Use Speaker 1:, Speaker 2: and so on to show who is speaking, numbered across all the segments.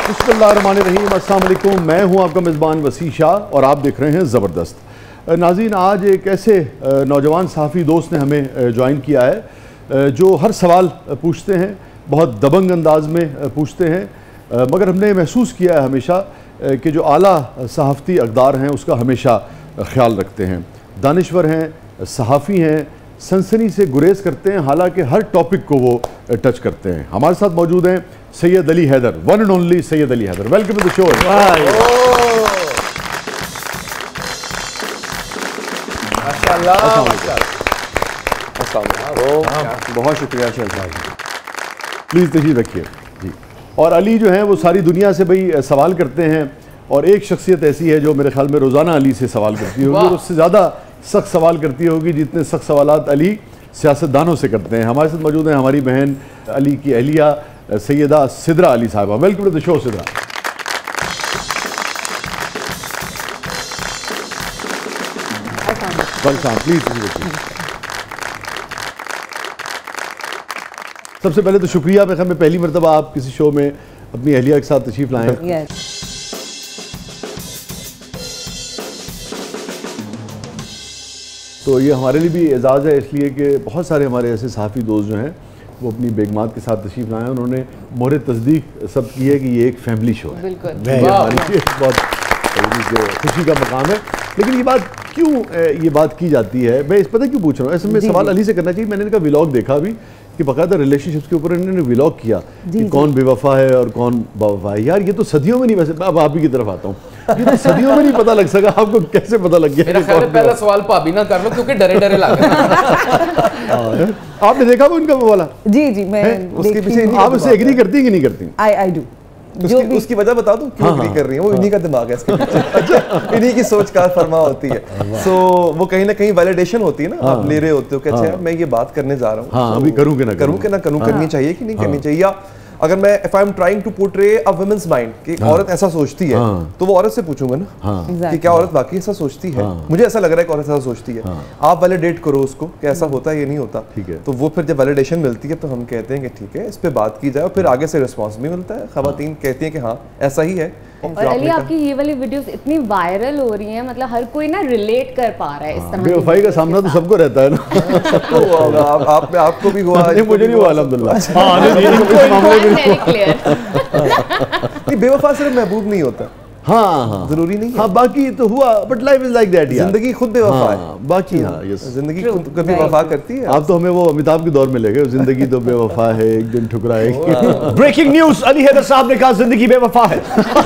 Speaker 1: बिस्मिल्लाहिर्रहमानिर्रहीम, अस्सलाम वालेकुम। मैं हूं आपका मेज़बान वसी शाह और आप देख रहे हैं ज़बरदस्त। नाज़रीन, आज एक ऐसे नौजवान सहाफ़ी दोस्त ने हमें ज्वाइन किया है जो हर सवाल पूछते हैं, बहुत दबंग अंदाज में पूछते हैं, मगर हमने महसूस किया है हमेशा कि जो आला सहाफ़ती अक़दार हैं उसका हमेशा ख्याल रखते हैं, दानिश्वर हैं, सहाफ़ी हैं, सनसनी से गुरेज करते हैं, हालांकि हर टॉपिक को वो टच करते हैं। हमारे साथ मौजूद हैं Syed Ali Haider, one and only Syed Ali Haider. Welcome to the show. बहुत शुक्रिया शहजाद, प्लीज़ तशरीफ रखिए जी। और अली जो है वो सारी दुनिया से भाई सवाल करते हैं, और एक शख्सियत ऐसी है जो मेरे ख्याल में रोज़ाना अली से सवाल करती होगी, और उससे ज़्यादा सख्त सवाल करती होगी जितने सख्त सवालात अली सियासतदानों से करते हैं। हमारे साथ मौजूद हैं हमारी बहन अली की अहलिया Syeda Sidra Ali sahiba. Welcome to the show Sidra. Please. सबसे पहले तो शुक्रिया, मैं पहली मरतबा आप किसी शो में अपनी अहलिया के साथ तशरीफ लाएं। तो ये हमारे लिए भी एजाज़ है, इसलिए कि बहुत सारे हमारे ऐसे सहाफ़ी दोस्त जो हैं वो अपनी बेगमात के साथ तशरीफ़ लाए हैं। उन्होंने मोहरे तस्दीक सब की है कि ये एक फैमिली शो है। बहुत खुशी का मकाम है। लेकिन ये बात क्यों ये बात की जाती है, मैं इस पता क्यों पूछ रहा हूँ, ऐसे में सवाल अली से करना चाहिए। मैंने इनका व्लॉग देखा अभी कि बाकायदा रिलेशनशिप्स के ऊपर इन्होंने व्लॉग किया कि कौन बेवफा है और कौन बावफा है। यार ये तो सदियों में नहीं, वैसे अब आप ही की तरफ आता हूँ, ये तो सदियों में नहीं पता लग सका, आपको कैसे पता लग गया?
Speaker 2: मेरा ख्याल है पहला सवाल भाभी ना कर लो, क्योंकि डरे डरे लग रहे।
Speaker 1: आपने देखा वो इनका वो वाला?
Speaker 3: जी जी, मैं
Speaker 1: उसके पीछे आप उससे एग्री करती हैं कि नहीं करती?
Speaker 3: I do.
Speaker 4: उसकी वजह बता दूं क्यों एग्री कर रही है? वो इन्हीं का दिमाग है इसके पीछे। अच्छा, इन्हीं की सोच कार फरमा होती है। सो वो कहीं ना कहीं वैलिडेशन होती है ना, आप ले रहे होते हो कि अच्छा मैं ये बात करने जा रहा हूँ,
Speaker 1: अभी करूँ कि ना
Speaker 4: करूँ, करनी चाहिए कि नहीं करनी चाहिए। या अगर मैं if I am trying to portray a women's mind कि औरत ऐसा सोचती है, तो वो औरत से पूछूंगा ना कि क्या औरत वाकई ऐसा सोचती है? मुझे ऐसा लग रहा है कि औरत ऐसा सोचती है। आप वैलिडेट करो उसको कि ऐसा होता है, ये नहीं होता।
Speaker 1: ठीक है।
Speaker 4: तो वो फिर जब वैलिडेशन मिलती है तो हम कहते हैं कि ठीक है, इस पे बात की जाए, और फिर आगे से रिस्पॉन्स भी मिलता है। खवातीन कहती हैं कि हाँ ऐसा ही है।
Speaker 5: और अली, आपकी ये वाली वीडियोस इतनी वायरल हो रही हैं, मतलब हर कोई ना रिलेट कर पा रहा है इस तरह।
Speaker 1: बेवफाई का सामना तो सबको रहता है ना।
Speaker 4: आपको भी हुआ?
Speaker 1: मुझे नहीं हुआ अल्हम्दुलिल्लाह।
Speaker 4: बेवफा सिर्फ महबूब नहीं होता।
Speaker 1: हाँ,
Speaker 4: जरूरी नहीं है।
Speaker 1: हाँ, बाकी तो हुआ, but life is like that.
Speaker 4: जिंदगी खुद बेवफा है।
Speaker 1: बाकी हाँ, यस,
Speaker 4: जिंदगी खुद कभी वफा करती है।
Speaker 1: आप तो हमें वो अमिताभ के दौर में ले गए, जिंदगी तो बेवफा है, एक दिन ठुकराएगी। ब्रेकिंग न्यूज, अली हैदर साहब ने कहा जिंदगी बेवफा है।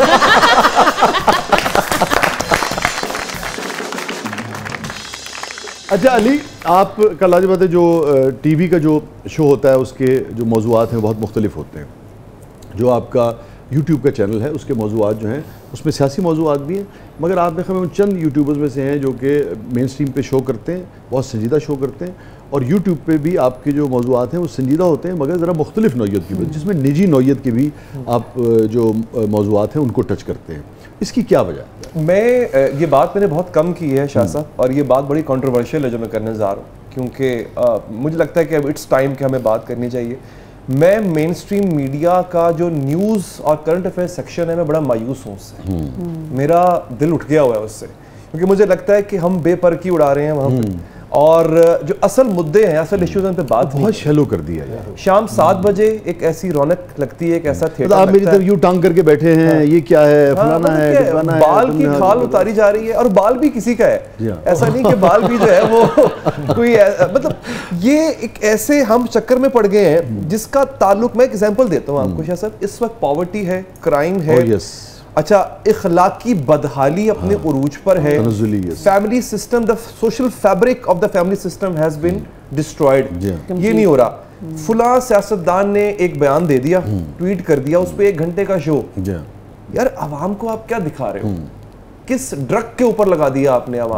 Speaker 1: अच्छा अली, आप का लाजवाब है, जो टीवी का जो शो होता है उसके जो मौज़ूआत हैं बहुत मुख्तलिफ होते हैं। जो आपका यूट्यूब का चैनल है उसके मौज़ूआत जो हैं उसमें सियासी मौज़ूआत भी हैं, मगर आप देखें उन चंद यूट्यूबर्स में से हैं जो कि मेन स्ट्रीम पे शो करते हैं, बहुत संजीदा शो करते हैं, और यूट्यूब पे भी आपके जो मौज़ूआत हैं वो संजीदा होते हैं मगर ज़रा मुख्तलिफ नौइयत की, जिसमें निजी नौइयत के भी आप जो मौज़ूआत हैं उनको टच करते हैं। इसकी क्या वजह है?
Speaker 4: मैं ये बात मैंने बहुत कम की है शाह साहब, और ये बात बड़ी कंट्रोवर्शियल है जो मैं करने जा रहा हूँ, क्योंकि मुझे लगता है कि अब इट्स टाइम कि हमें बात करनी चाहिए। मैं मेन स्ट्रीम मीडिया का जो न्यूज़ और करंट अफेयर्स सेक्शन है, मैं बड़ा मायूस हूँ उससे। मेरा दिल उठ गया हुआ है उससे, क्योंकि मुझे लगता है कि हम बेपरखी उड़ा रहे हैं वहाँ पे, और जो असल मुद्दे हैं, असल इश्यूज पे बात
Speaker 1: बहुत शैलो कर दिया यार।
Speaker 4: शाम 7 बजे एक ऐसी रौनक लगती है, एक ऐसा थिएटर,
Speaker 1: आप मेरी तरफ यूं टांग करके बैठे हैं, ये क्या है, फलाना है,
Speaker 4: बाल की खाल उतारी जा रही है, और बाल भी किसी का है। ऐसा नहीं कि बाल भी जो है वो कोई, मतलब ये एक ऐसे हम चक्कर में पड़ गए हैं जिसका ताल्लुक, मैं एग्जांपल देता हूँ आपको शाह साहब, इस वक्त पॉवर्टी है, क्राइम है, अच्छा इखलाकी बदहाली अपने उरूज पर है, family system, the social fabric of the family system has been destroyed. ये नहीं हो रहा। फुला सियासतदान ने एक बयान दे दिया, ट्वीट कर दिया, उस पर 1 घंटे का शो। यार आवाम को आप क्या दिखा रहे हो? किस ड्रग के ऊपर लगा दिया आपने आवाम को?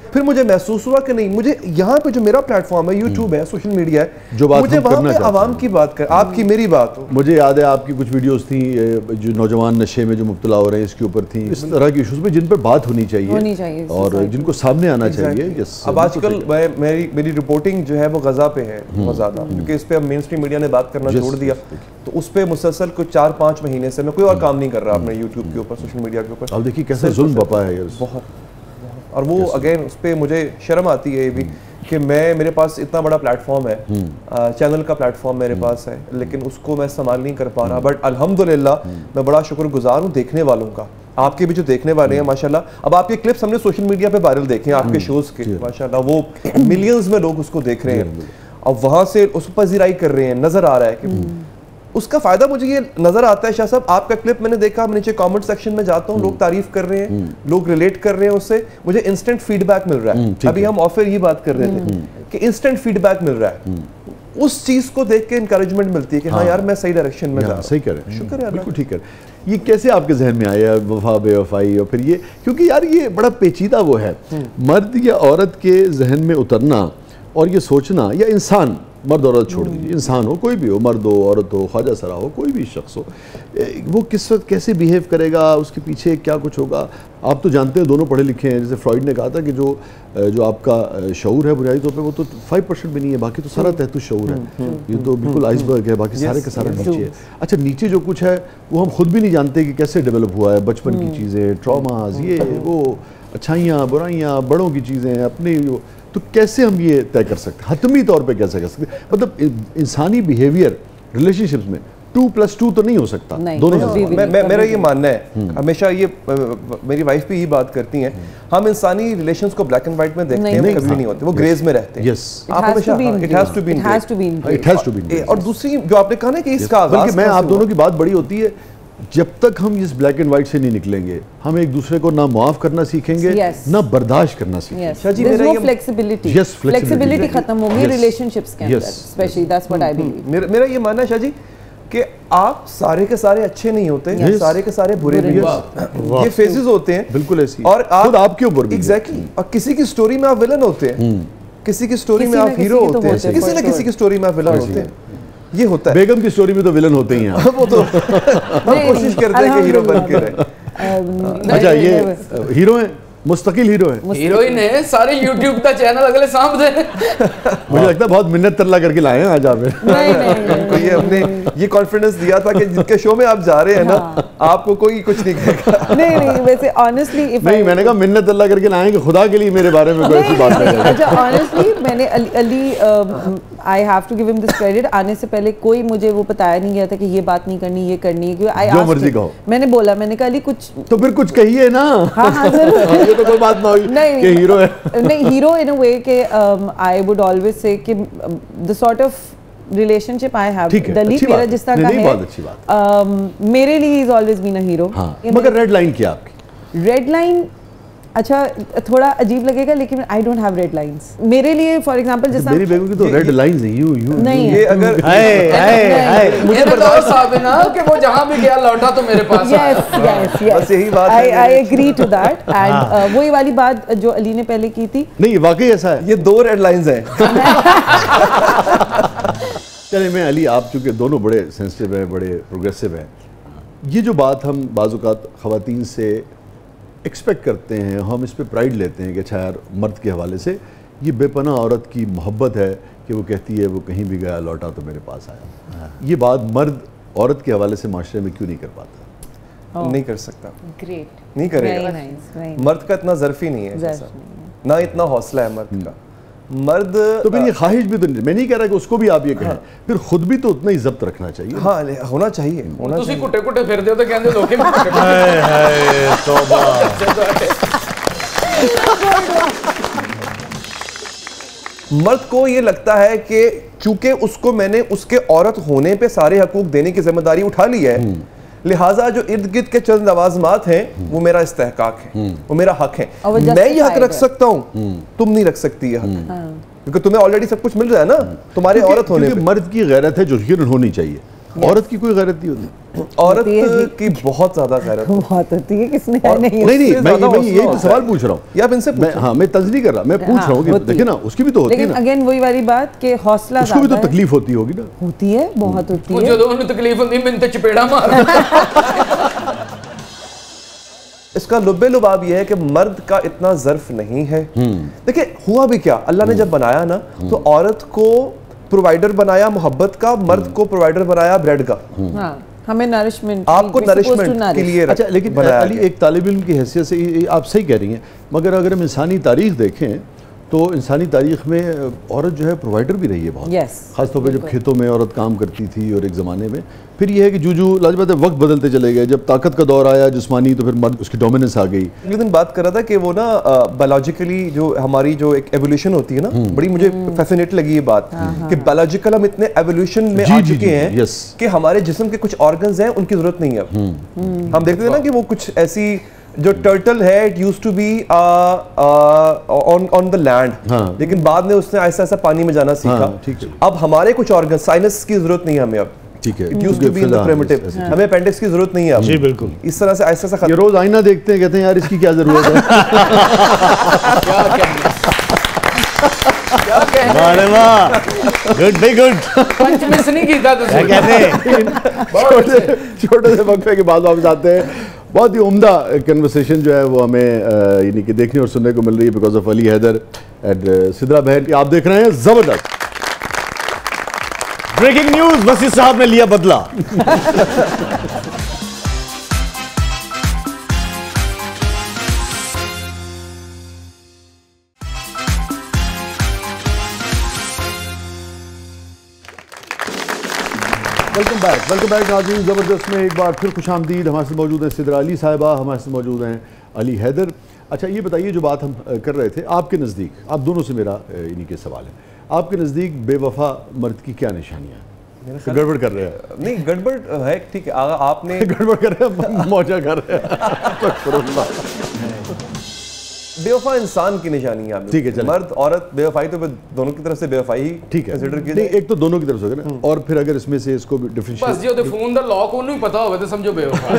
Speaker 4: फिर मुझे महसूस हुआ कि नहीं, मुझे यहाँ पे जो मेरा प्लेटफॉर्म है, यूट्यूब है, सोशल मीडिया है,
Speaker 1: जो बात
Speaker 4: मुझे
Speaker 1: हम
Speaker 4: वहाँ
Speaker 1: करना
Speaker 4: पे
Speaker 1: चाहते
Speaker 4: आवाम की बात कर, आपकी मेरी बात हो।
Speaker 1: मुझे याद है आपकी कुछ वीडियोस थी जो नौजवान नशे में जो मुब्तला हो रहे हैं इसके ऊपर थी, इस तरह की इश्यूज पे जिन पर बात होनी चाहिए और जिनको सामने आना चाहिए।
Speaker 4: अब आजकल मेरी रिपोर्टिंग जो है वो गजा पे है बहुत ज़्यादा, क्योंकि इस पे अब मेन स्ट्रीम मीडिया ने बात करना छोड़ दिया, तो उस पे मुसलसल कुछ 4-5 महीने से मैं कोई और काम नहीं कर रहा अपने यूट्यूब के ऊपर, सोशल मीडिया के ऊपर।
Speaker 1: अब देखिए कैसे जुल्म बपा है यार,
Speaker 4: बहुत। और वो अगेन उस पर मुझे शर्म आती है ये भी कि मेरे पास इतना बड़ा प्लेटफॉर्म है, चैनल का प्लेटफॉर्म मेरे पास है, लेकिन उसको मैं संभाल नहीं कर पा रहा। बट अल्हम्दुलिल्लाह मैं बड़ा शुक्रगुजार हूँ देखने वालों का, आपके भी जो देखने वाले हैं माशाल्लाह। अब आपके क्लिप्स हमने सोशल मीडिया पे वायरल देखे हैं आपके शोज के, माशाल्लाह वो मिलियंस में लोग उसको देख रहे हैं और वहां से उस पर पजीराई कर रहे हैं, नजर आ रहा है कि उसका फायदा मुझे ये नजर आता है। शाह साहब आपका क्लिप मैंने देखा, मैं नीचे कमेंट सेक्शन में जाता हूँ, लोग तारीफ कर रहे हैं, लोग रिलेट कर रहे हैं उससे, मुझे इंस्टेंट फीडबैक मिल रहा है। अभी हम ऑफर ये बात कर रहे थे कि इंस्टेंट फीडबैक मिल रहा है, उस चीज को देख के इंकरेजमेंट मिलती है कि हाँ यार मैं सही डायरेक्शन में जा रहा हूं।
Speaker 1: सही करें,
Speaker 4: शुक्र है,
Speaker 1: बिल्कुल ठीक है। ये कैसे आपके जहन में आया वफा बेवफाई और फिर ये, क्योंकि यार ये बड़ा पेचीदा वो है, मर्द या औरत के जहन में उतरना और ये सोचना, या इंसान, मर्द औरत छोड़ दीजिए, इंसान हो कोई भी हो, मर्द हो औरत हो ख्वाजा सरा हो कोई भी शख्स हो, वो किस वक्त कैसे बिहेव करेगा, उसके पीछे क्या कुछ होगा। आप तो जानते हैं दोनों पढ़े लिखे हैं, जैसे फ्रॉइड ने कहा था कि जो आपका शऊर है बुनियादी तौर पे वो तो 5% भी नहीं है, बाकी तो सारा तहत शऊर है, ये तो बिल्कुल आइसबर्ग है, बाकी सारे का सारा नीचे है। अच्छा नीचे जो कुछ है वो हम खुद भी नहीं जानते कि कैसे डेवलप हुआ है, बचपन की चीज़ें, ट्रॉमाज, ये वो अच्छाइयाँ बुराइयाँ, बड़ों की चीज़ें अपनी, तो कैसे हम ये तय कर सकते हैं, हतमी तौर पे कैसे कर सकते हैं? मतलब इंसानी बिहेवियर रिलेशनशिप्स में 2+2 तो नहीं हो सकता, दोनों।
Speaker 4: मेरा ये मानना है, हमेशा ये मेरी वाइफ भी ये बात करती हैं, हम इंसानी रिलेशंस को ब्लैक एंड व्हाइट में देखते हैं, कभी नहीं होते, वो ग्रेज में रहते हैं। आप हमेशा इट हैज टू बी। और दूसरी जो आपने कहा ना कि इसका आगाज,
Speaker 1: बल्कि मैं आप दोनों की बात बड़ी होती है, जब तक हम इस ब्लैक एंड व्हाइट से नहीं निकलेंगे, हम एक दूसरे को ना मुआफ करना सीखेंगे, ना बर्दाश्त करना सीखेंगे।
Speaker 5: फ्लेक्सिबिलिटी खत्म होगी रिलेशनशिप्स के अंदर, especially that's what I believe.
Speaker 4: मेरा ये मानना है शाह जी कि आप सारे के सारे अच्छे नहीं होते, सारे के सारे बुरे नहीं होते, ये फेजेस होते हैं,
Speaker 1: बिल्कुल ऐसी,
Speaker 4: और
Speaker 1: खुद आपके ऊपर
Speaker 4: एग्जैक्टली। और किसी की स्टोरी में आप विलन होते हैं, किसी की स्टोरी में आप हीरो होते हैं, किसी न किसी की स्टोरी में आप विलन होते हैं, ये होता है।
Speaker 1: बेगम की स्टोरी में तो विलन होते ही हैं।
Speaker 4: वो तो हम कोशिश करते हैं कि हीरो बन के रहे।
Speaker 1: अच्छा ये हीरो है, मुस्तकिल हीरो है,
Speaker 2: हीरोइन है, सारे यूट्यूब का चैनल अगले सामने।
Speaker 1: मुझे लगता है बहुत मिन्नत तरला करके लाए हैं आज आप।
Speaker 4: नहीं, ये हमने ये कॉन्फिडेंस दिया था कि जिनके शो में आप जा रहे हैं ना, आपको कोई कुछ नहीं कहेगा।
Speaker 5: नहीं वैसे ऑनेस्टली
Speaker 1: नहीं, मैंने कहा मिन्नत तरला करके लाए कि खुदा के लिए मेरे बारे में कोई ऐसी बात नहीं है।
Speaker 5: अच्छा ऑनेस्टली मैंने Ali I have to give him this credit, आने से पहले कोई मुझे वो बताया नहीं गया था कि ये बात नहीं करनी, ये करनी है,
Speaker 1: जो मर्जी कहो।
Speaker 5: मैंने बोला, मैंने कहा अली कुछ
Speaker 1: तो फिर कुछ कहिए ना।
Speaker 5: हाँ जरूर,
Speaker 1: ये तो कोई बात ना हुई कि हीरो है।
Speaker 5: नहीं, हीरो इन अ वे के आई वुड ऑलवेज से कि the sort of relationship I have, Dalip मेरा जिस तरह का है,
Speaker 1: बहुत अच्छी बात,
Speaker 5: मेरे लिए ही is always been a hero.
Speaker 1: मगर रेड लाइन क्या आपकी?
Speaker 5: रेड लाइन, अच्छा थोड़ा अजीब लगेगा लेकिन I don't have red lines मेरे लिए। फॉर एग्जांपल जैसा
Speaker 1: मेरी बेगम की तो रेड लाइंस है, यू
Speaker 5: नहीं
Speaker 4: ये अगर
Speaker 2: मुझे बता साहब ना कि वो जहां भी गया लौटा तो मेरे पास
Speaker 5: यस
Speaker 4: बस यही बात है।
Speaker 5: I agree to that and वही वाली बात जो अली ने पहले की थी।
Speaker 1: नहीं वाकई ऐसा है,
Speaker 4: ये 2 रेड लाइंस हैं।
Speaker 1: चलिए मैं अली, आप चूंकि दोनों बड़े सेंसिटिव हैं, बड़े प्रोग्रेसिव हैं, ये जो बात हम बाज़-औक़ात ख़वातीन से एक्सपेक्ट करते हैं, हम इस पे प्राइड लेते हैं कि अच्छा यार मर्द के हवाले से ये बेपनाह औरत की मोहब्बत है कि वो कहती है वो कहीं भी गया लौटा तो मेरे पास आया, ये बात मर्द औरत के हवाले से माशरे में क्यों नहीं कर पाता?
Speaker 4: नहीं कर सकता,
Speaker 5: ग्रेट,
Speaker 4: नहीं करेगा। मर्द का इतना ज़र्फ़ी नहीं है, ना इतना हौसला है मर्द का। मर्द
Speaker 1: तो फिर ये ख्वाहिश भी तो नहीं, मैं नहीं कह रहा कि उसको भी आप ये कहें, फिर खुद भी तो उतना ही जब्त रखना चाहिए।
Speaker 4: हाँ होना चाहिए, होना चाहिए।
Speaker 2: कुटे कुटे फिर दे तो कहंदे लोके तौबा।
Speaker 4: मर्द को ये लगता है कि चूंकि उसको मैंने उसके औरत होने पे सारे हकूक देने की जिम्मेदारी उठा ली है, लिहाजा जो इर्द गिर्द के चंद लवाजमात हैं वो मेरा इस्तेहकाक है, वो मेरा हक है, मैं ये हक रख सकता हूँ, तुम नहीं रख सकती है हक, क्योंकि तुम्हें ऑलरेडी सब कुछ मिल रहा है ना तुम्हारे औरत होने पे।
Speaker 1: मर्द की गैरत है जो यकीनन होनी चाहिए, औरत की कोई गैरत नहीं होती?
Speaker 4: औरत की बहुत ज्यादा गैरत
Speaker 5: बहुत होती है, किसने नहीं?
Speaker 1: नहीं, मैं यही तो सवाल पूछ रहा हूँ।
Speaker 4: आप इनसे
Speaker 1: हाँ, मैं तंज नहीं कर रहा, मैं पूछ रहा हूँ कि देखिए ना, उसकी भी तो होती है
Speaker 5: लेकिन
Speaker 1: ना।
Speaker 5: अगेन वही वाली बात कि हौसला
Speaker 1: उसको भी तो तकलीफ होती होगी ना।
Speaker 5: होती है, बहुत होती है।
Speaker 2: मुझे तो उन्हें तकलीफ होती है, मैंने तो चपेड़ा मारा।
Speaker 4: इसका लुब्बे लुबाब ये है कि मर्द का इतना ज़र्फ नहीं है। देखिए हुआ भी क्या, अल्लाह ने जब बनाया ना तो औरत को प्रोवाइडर बनाया मोहब्बत का, मर्द को प्रोवाइडर बनाया ब्रेड का।
Speaker 5: हाँ, हमें नरिशमेंट,
Speaker 4: आपको नरिशमेंट के लिए
Speaker 1: अच्छा, लेकिन अली एक तालिब इल्म की हैसियत से आप सही कह रही हैं, मगर अगर हम इंसानी तारीख देखें तो इंसानी तारीख में औरत जो है प्रोवाइडर भी रही है बहुत। खासतौर पर जब खेतों में औरत काम करती थी और एक ज़माने में, फिर ये है कि जूझू लाजवाब वक्त बदलते चले गए, जब ताकत का दौर आया जिस्मानी तो फिर मर्द उसकी डोमिनेंस आ गई।
Speaker 4: एक दिन बात कर रहा था कि वो ना बायोलॉजिकली जो हमारी जो एक एवोल्यूशन होती है ना, बड़ी मुझे फैसिनेट लगी ये बात कि बायोलॉजिकल हम इतने एवोल्यूशन में आ चुके हैं कि हमारे जिस्म के कुछ ऑर्गन्स हैं उनकी जरूरत नहीं है। हम देखते थे ना कि वो कुछ ऐसी जो टर्टल है, it used to be on the land, लेकिन बाद में उसने ऐसा ऐसा पानी में जाना सीखा। अब हमारे कुछ ऑर्गन, साइनस की जरूरत नहीं है हमें अब,
Speaker 1: ठीक है,
Speaker 4: it used to be in the primitive, हमें अपेंडिक्स की जरूरत नहीं है अब।
Speaker 3: जी बिल्कुल,
Speaker 4: इस तरह से ऐसा ऐसा
Speaker 1: ये रोज आईना देखते हैं, कहते हैं यार इसकी क्या जरूरत है।
Speaker 2: क्या कहने,
Speaker 3: अरे वाह, good be good,
Speaker 2: punch miss नहीं कीता तुझे।
Speaker 3: क्या कहते हैं,
Speaker 1: छोटे से वक्फे के बाद वापस आते हैं। बहुत ही उम्दा कन्वर्सेशन जो है वो हमें यानी कि देखने और सुनने को मिल रही है because of Ali Haider and Sidra बहन। आप देख रहे हैं जबरदस्त।
Speaker 3: ब्रेकिंग न्यूज, वसी साहब ने लिया बदला।
Speaker 1: वेलकम बैक नाज़रीन, ज़बरदस्त में एक बार फिर खुशामदीद। हमारे साथ मौजूद हैं सिद्रा अली साहिबा, हमारे साथ मौजूद हैं अली हैदर। अच्छा ये बताइए, जो बात हम कर रहे थे, आपके नज़दीक, आप दोनों से मेरा इन्हीं के सवाल है, आपके नज़दीक बेवफा मर्द की क्या निशानियाँ हैं? गड़बड़ कर रहे हैं?
Speaker 4: नहीं गड़बड़ है, ठीक है, आपने
Speaker 1: गड़बड़ कर रहे हैं, मौजा कर रहे हैं।
Speaker 4: बेवफा इंसान की निशानी है,
Speaker 1: ठीक है,
Speaker 4: मर्द औरत बेवफाई तो दोनों की तरफ से बेवफाई ही
Speaker 1: ठीक है,
Speaker 4: कंसीडर किया।
Speaker 1: नहीं एक तो दोनों की तरफ से होगा ना, और फिर अगर इसमें से इसको डिफरेंशिएट,
Speaker 2: बस जो फोन दा लॉक ओनू ही पता होवे तो समझो बेवफा।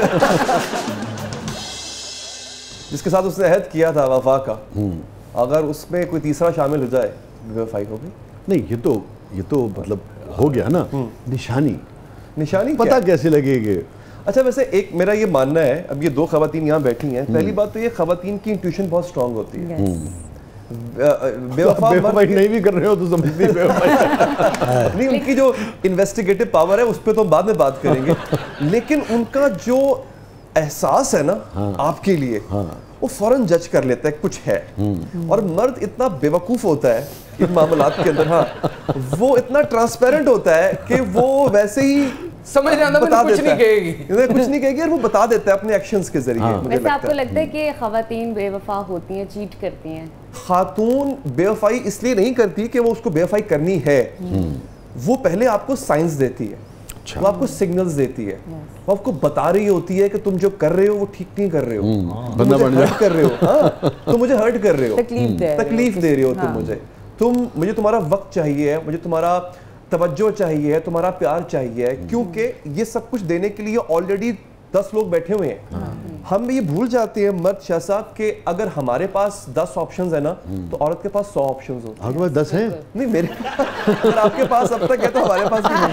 Speaker 4: जिसके साथ उसने अहद किया था वफा का, अगर उसमें कोई तीसरा शामिल हो जाए बेवफाई हो गई।
Speaker 1: नहीं ये तो मतलब हो गया ना। निशानी पता कैसे लगेगी?
Speaker 4: अच्छा वैसे एक मेरा ये मानना है, अब ये दो खवातीन यहाँ बैठी हैं, पहली बात तो ये खवातीन की इंट्यूशन बहुत स्ट्रांग होती है।
Speaker 1: बेवफाई नहीं भी कर रहे हो तो समझती बेवफाई
Speaker 4: नहीं, उनकी जो इन्वेस्टिगेटिव पावर है उस पर तो बाद में बात करेंगे, लेकिन उनका जो एहसास है ना आपके लिए, वो फौरन जज कर लेता है कुछ है। और मर्द इतना बेवकूफ होता है इन मामलात के अंदर, वो इतना ट्रांसपेरेंट होता है कि वो वैसे ही
Speaker 2: समझ रहे हैं, कुछ नहीं कहेगी,
Speaker 4: कुछ नहीं कहेगी और वो बता देता है अपने एक्शंस के जरिए।
Speaker 6: वैसे आपको लगता है कि खवातीन बेवफा होती हैं, चीट करती हैं?
Speaker 4: खातून बेवफाई इसलिए नहीं करती कि वो उसको बेवफाई करनी है, वो पहले आपको साइंस देती है, वो आपको सिग्नल्स देती है, वो आपको बता रही होती है कि तुम जो कर रहे हो वो ठीक नहीं कर रहे हो, तुम मुझे हर्ट कर रहे हो, तुम मुझे हर्ट कर रहे हो, तकलीफ दे रहे हो तुम मुझे तुम्हारा वक्त चाहिए, मुझे तुम्हारा तवज्जो चाहिए, तुम्हारा प्यार चाहिए, क्योंकि ये सब कुछ देने के लिए ऑलरेडी 10 लोग बैठे हुए हैं। हम ये भूल जाते हैं मर्द शाह साहब के अगर हमारे पास 10 ऑप्शंस है ना तो औरत के पास 100 ऑप्शंस होते हैं।
Speaker 1: आपके पास 10 हैं?
Speaker 4: नहीं मेरे आपके पास अब तक है तो हमारे पास भी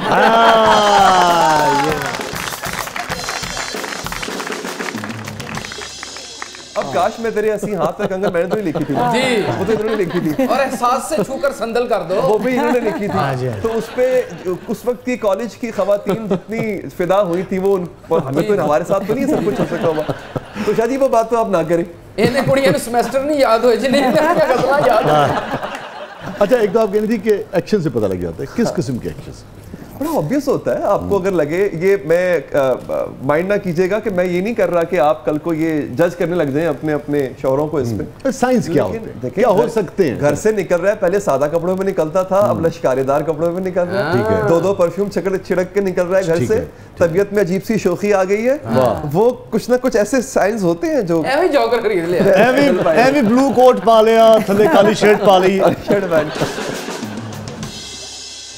Speaker 4: अब काश मैं तेरे ऐसी हाथ तक अंगल मैंने तो नहीं लिखी थी
Speaker 2: जी,
Speaker 4: वो तो इन्होंने लिखी थी,
Speaker 2: और एहसास से छूकर संदल कर दो,
Speaker 4: वो भी इन्होंने लिखी थी। तो उस पे उस वक्त की कॉलेज की खवातीन जितनी फिदा हुई थी वो हमें तो हमारे साथ तो नहीं सब कुछ हो सका हुआ, तो शायद ये वो बात तो आप ना करें।
Speaker 2: इन्हें कुड़ियां ने सेमेस्टर नहीं याद हुए जिन्हें गजला याद।
Speaker 1: अच्छा एक तो आप कह रही थी कि एक्शन से पता लग जाता है, किस किस्म के एक्शन?
Speaker 4: बड़ा ऑब्वियस होता है आपको अगर लगे, ये मैं माइंड ना कीजिएगा कि मैं ये नहीं कर रहा कि आप कल को ये जज करने लग जाएं अपने अपने शौहरों को इस पे।
Speaker 1: साइंस क्या होते हैं, क्या हो सकते हैं?
Speaker 4: घर से निकल रहा है, पहले सादा कपड़ों में निकलता था, अब लश्कारेदार कपड़ों में निकल रहा है, 2-2 परफ्यूम छिड़क के निकल रहा है घर से, तबीयत में अजीब सी शोखी आ गई है, वो कुछ ना कुछ ऐसे साइंस होते हैं जो
Speaker 2: जॉगर खरीद लिया,
Speaker 3: एवी ब्लू कोट पा लिया, थले काली शर्ट पा ली।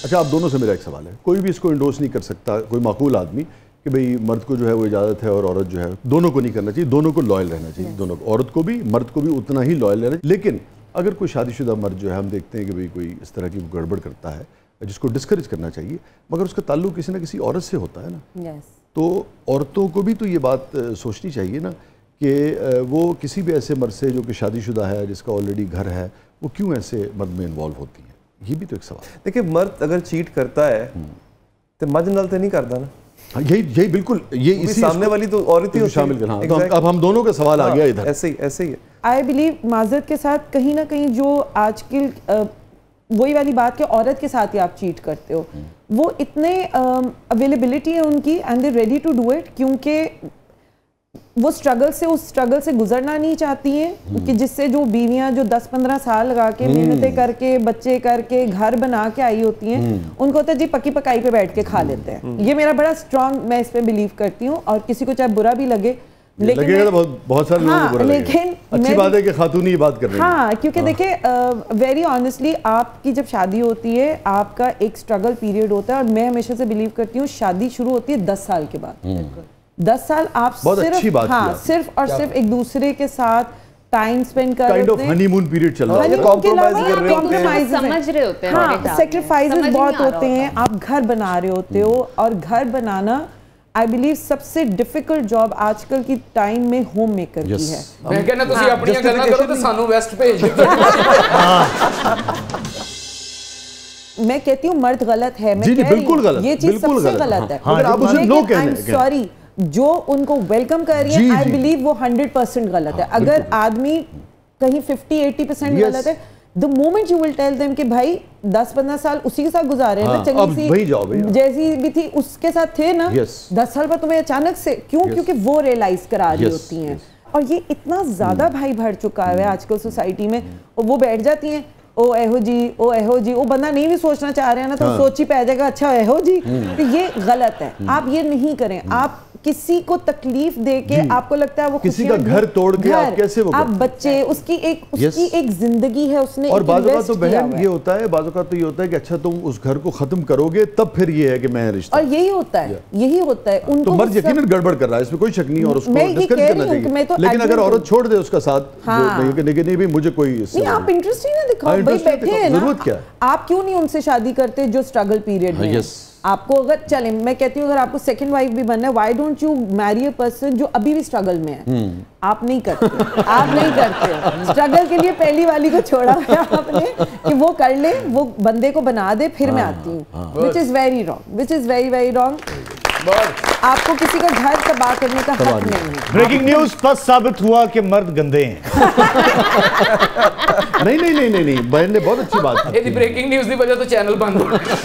Speaker 1: अच्छा, आप दोनों से मेरा एक सवाल है, कोई भी इसको इंडोर्स नहीं कर सकता, कोई माकूल आदमी, कि भाई मर्द को जो है वो इजाज़त है और औरत जो है, दोनों को नहीं करना चाहिए, दोनों को लॉयल रहना चाहिए, दोनों को, औरत को भी मर्द को भी उतना ही लॉयल रहना चाहिए। लेकिन अगर कोई शादीशुदा मर्द जो है, हम देखते हैं कि भाई कोई इस तरह की गड़बड़ करता है जिसको डिस्करेज करना चाहिए, मगर उसका ताल्लुक किसी ना किसी औरत से होता है ना, तो औरतों को भी तो ये बात सोचनी चाहिए ना कि वो किसी भी ऐसे मर्द से जो कि शादीशुदा है, जिसका ऑलरेडी घर है, वो क्यों ऐसे मर्द में इन्वॉल्व होती है। ये भी तो एक सवाल है।
Speaker 4: देखिए, मर्द अगर चीट करता है तो मज नल तो नहीं करता ना।
Speaker 1: यही बिल्कुल, ये इसी
Speaker 4: सामने वाली तो औरत ही
Speaker 1: शामिल कर। हाँ, तो अब हम दोनों का सवाल आ गया इधर।
Speaker 4: ऐसे ही है।
Speaker 5: आई बिलीव माजरत के साथ कहीं ना कहीं जो आजकल वही वाली बात कि औरत के साथ ही आप चीट करते हो, वो इतने अवेलेबिलिटी है उनकी and they ready to do it, क्योंकि वो उस स्ट्रगल से गुजरना नहीं चाहती हैं कि जिससे जो बीवियां जो 10-15 साल लगा के मेहनतें करके बच्चे करके घर बना के आई होती हैं, उनको होता है जी पकी पकाई पे बैठ के खा लेते हैं। ये मेरा बड़ा स्ट्रांग, मैं इस पे बिलीव करती हूँ, और किसी को चाहे बुरा भी लगे, लेकिन
Speaker 1: लगेगा तो बहुत सारे लोगों को बुरा लगेगा।
Speaker 5: लेकिन
Speaker 1: अच्छी बात है कि खातूनी बात कर रही है।
Speaker 5: हाँ, क्योंकि देखिए वेरी ऑनेस्टली आपकी जब शादी होती है, आपका एक स्ट्रगल पीरियड होता है, और मैं हमेशा से बिलीव करती हूँ शादी शुरू होती है 10 साल के बाद। 10 साल आप सिर्फ और सिर्फ एक दूसरे के साथ टाइम स्पेंड कर रहे
Speaker 1: हैं, हनीमून पीरियड चल रहा है,
Speaker 6: समझ रहे होते हैं,
Speaker 5: हाँ, सैक्रिफाइसेस बहुत होते हैं, आप घर बना रहे होते हो, और घर बनाना आई बिलीव सबसे डिफिकल्ट जॉब आजकल की टाइम में होम मेकर की है।
Speaker 2: मैं कहना तुसी अपनी गल्लां करो तो सानू वेस्ट भेज दो।
Speaker 5: मैं कहती हूँ मर्द गलत है, मैं कह रही हूँ ये चीज सबसे गलत है।
Speaker 1: अगर आप उसे नो कहने,
Speaker 5: सॉरी, जो उनको वेलकम कर रही है, आई बिलीव वो 100% गलत है। अगर आदमी कहीं 50-80% गलत है, the moment you will tell them कि भाई 10-15 साल उसी के साथ गुजारे हैं, चंगी सी जैसी भी थी उसके साथ थे ना, 10 साल पर तुम्हें अचानक से क्यों? क्योंकि वो रियलाइज करा रही होती हैं, और ये इतना ज्यादा भाई बढ़ चुका है आजकल सोसाइटी में, और वो बैठ जाती हैं, ओ एहो जी, वो बंदा नहीं भी सोचना चाह रहे हैं ना, तो सोच ही पै जाएगा, अच्छा एहो जी, तो ये गलत है। आप ये नहीं करें, आप किसी को तकलीफ देके आपको लगता है वो
Speaker 1: किसी का घर तोड़ के आप कैसे वो
Speaker 5: आप बच्चे उसकी एक जिंदगी है, उसने
Speaker 1: और बाज़ तो बहन ये होता है, बाज़ तो ये होता है कि अच्छा तुम उस घर को खत्म करोगे तब फिर ये है कि मैं रिश्ता,
Speaker 5: और यही होता है उनको,
Speaker 1: तो मर्द यकीनन गड़बड़ कर रहा है, इसमें कोई शक नहीं, और उसको डिस्कस करना चाहिए। लेकिन अगर औरत छोड़ दे उसका साथ, नहीं भाई मुझे कोई,
Speaker 5: आप इंटरेस्ट ही ना दिखाओ, भाई बैठे हैं ना,
Speaker 1: जरूरत क्या,
Speaker 5: आप क्यों नहीं उनसे शादी करते जो स्ट्रगल पीरियड में आपको, अगर चले मैं कहती हूँ अगर आपको सेकंड वाइफ भी बनना है, why don't you marry a person जो अभी भी स्ट्रगल में है। आप नहीं करते स्ट्रगल के लिए पहली वाली को छोड़ा है आपने कि वो कर ले, वो बंदे को बना दे, फिर मैं आती हूँ, विच इज वेरी रॉन्ग। आपको किसी का घर तबाह करने का हक नहीं है।
Speaker 3: ब्रेकिंग न्यूज फर्स्ट साबित हुआ कि मर्द गंदे हैं।
Speaker 1: नहीं, बहन ने बहुत अच्छी बात की।
Speaker 2: ब्रेकिंग न्यूज की वजह तो चैनल बंद हो गया।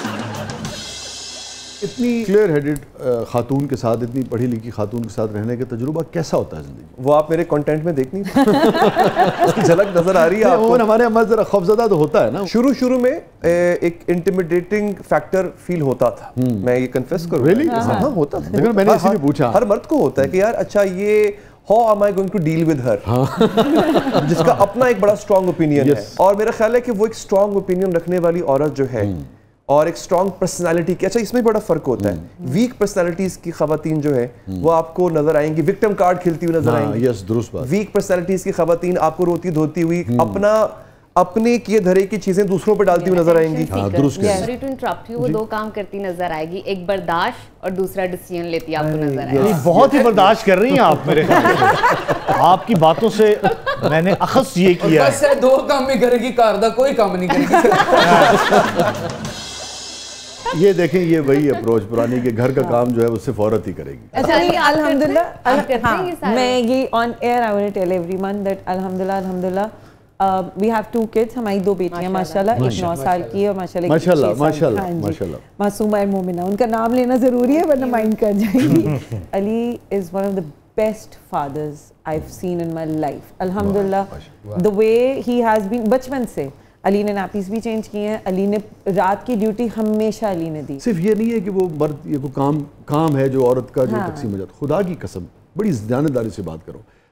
Speaker 1: इतनी क्लियर हेडेड खातून के साथ, इतनी पढ़ी लिखी खातून के साथ रहने का तजुर्बा कैसा होता है जिंदगी?
Speaker 4: वो आप मेरे कंटेंट में देख नहीं उसकी झलक नजर आ रही है आपको।
Speaker 1: हमारे अम्मा जरा खौफजदा तो होता है ना।
Speaker 4: शुरू में एक इंटिमिडेटिंग फैक्टर फील होता था, मैं ये कन्फेस करूं।
Speaker 1: रियली?
Speaker 4: हाँ, होता था।
Speaker 1: लेकिन मैंने इसीलिए पूछा,
Speaker 4: हर मर्द को होता है कि यार अच्छा ये how am I going to deal with her, जिसका अपना एक बड़ा स्ट्रॉन्ग ओपिनियन है, और मेरा ख्याल है कि वो एक स्ट्रॉन्ग ओपिनियन रखने वाली औरत जो है और एक स्ट्रॉन्ग पर्सनालिटी की, अच्छा इसमें बड़ा फर्क होता है। वीक पर्सनालिटीज की खवातीन जो है वो आपको नजर आएंगी, विक्टिम कार्ड खेलती हुई नजर आएंगी।
Speaker 1: यस, दुरुस्त बात।
Speaker 4: वीक पर्सनालिटीज की खवातीन आपको रोती धोती हुई अपने किए धरे की चीजें दूसरों पर डालती हुई नजर आएंगी।
Speaker 6: सॉरी टू इंटरप्ट यू, वो दो काम करती नजर आएगी, एक बर्दाश्त और दूसरा डिसीजन लेती आपको नजर आएगी।
Speaker 3: बहुत ही बर्दाश्त कर रही हैं आप मेरे ख्याल से। आपकी बातों से मैंने अखस ये किया
Speaker 2: बस है, दो काम भी करेगी, कार दा कोई काम नहीं करेगी।
Speaker 1: ये देखें, ये वही अप्रोच पुरानी के घर का काम जो है वो सिर्फ औरत ही करेगी।
Speaker 5: अच्छा, अल्हम्दुलिल्लाह मैं ये on air I want to tell everyone that अल्हम्दुलिल्लाह वी हैव 2 किड्स, हमारी 2 बेटियां माशाल्लाह, एक 9 साल की है और माशाल्लाह मासूमा और मोमिना, उनका नाम लेना जरूरी है वरना माइंड कर जाएंगी। Ali is one of the best fathers I have seen in my life, अल्हम्दुलिल्लाह। The way he has been, बचपन से अली ने नैपीज भी चेंज किए हैं, अली ने रात की ड्यूटी हमेशा अली ने दी।
Speaker 1: सिर्फ ये नहीं है कि वो मर्द ये को काम है जो औरत का जो तकसीम हो जाता, खुदा की कसम बड़ी ज़िम्मेदारी से बात करो,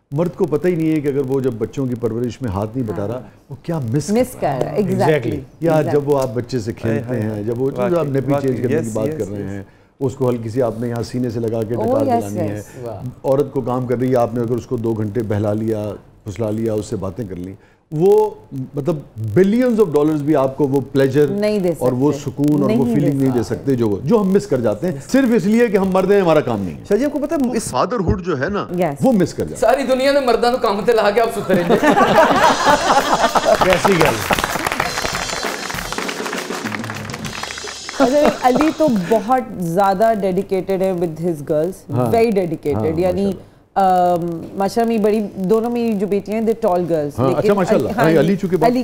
Speaker 1: मर्द को पता ही नहीं है कि अगर वो जब बच्चों की परवरिश में हाथ नहीं बटा रहा वो क्या मिस
Speaker 5: कर रहा है। एग्जैक्टली
Speaker 1: यार, जब वो आप बच्चे से खेलते हैं, जब वो आप नेपी चेंज करने की बात कर रहे हैं, उसको हल्की सी आपने यहाँ सीने से लगा के डकार दिलानी है, औरत को काम कर रही है, आपने अगर उसको 2 घंटे बहला लिया, फुसला लिया, उससे बातें कर ली, वो मतलब बिलियंस ऑफ डॉलर्स भी आपको वो प्लेजर
Speaker 5: नहीं दे सकते,
Speaker 1: और वो सुकून और वो फीलिंग नहीं दे सकते जो हम मिस कर जाते हैं सिर्फ इसलिए कि हम मर्द हैं, हमारा काम नहीं है।
Speaker 4: शायद आपको पता है
Speaker 1: इस फादरहुड जो है ना वो मिस कर जाते।
Speaker 2: सारी दुनिया ने मर्दां को काम ते ला के आप सुते रहेंगे।
Speaker 3: कैसी गल।
Speaker 5: अली तो बहुत ज्यादा डेडिकेटेड है with his girls, very dedicated. यानी माशाल्लाह मेरी बड़ी दोनों मेरी जो बेटियां हैं दे टॉल गर्ल्स।
Speaker 1: अच्छा माशाल्लाह। अली चूंकि अली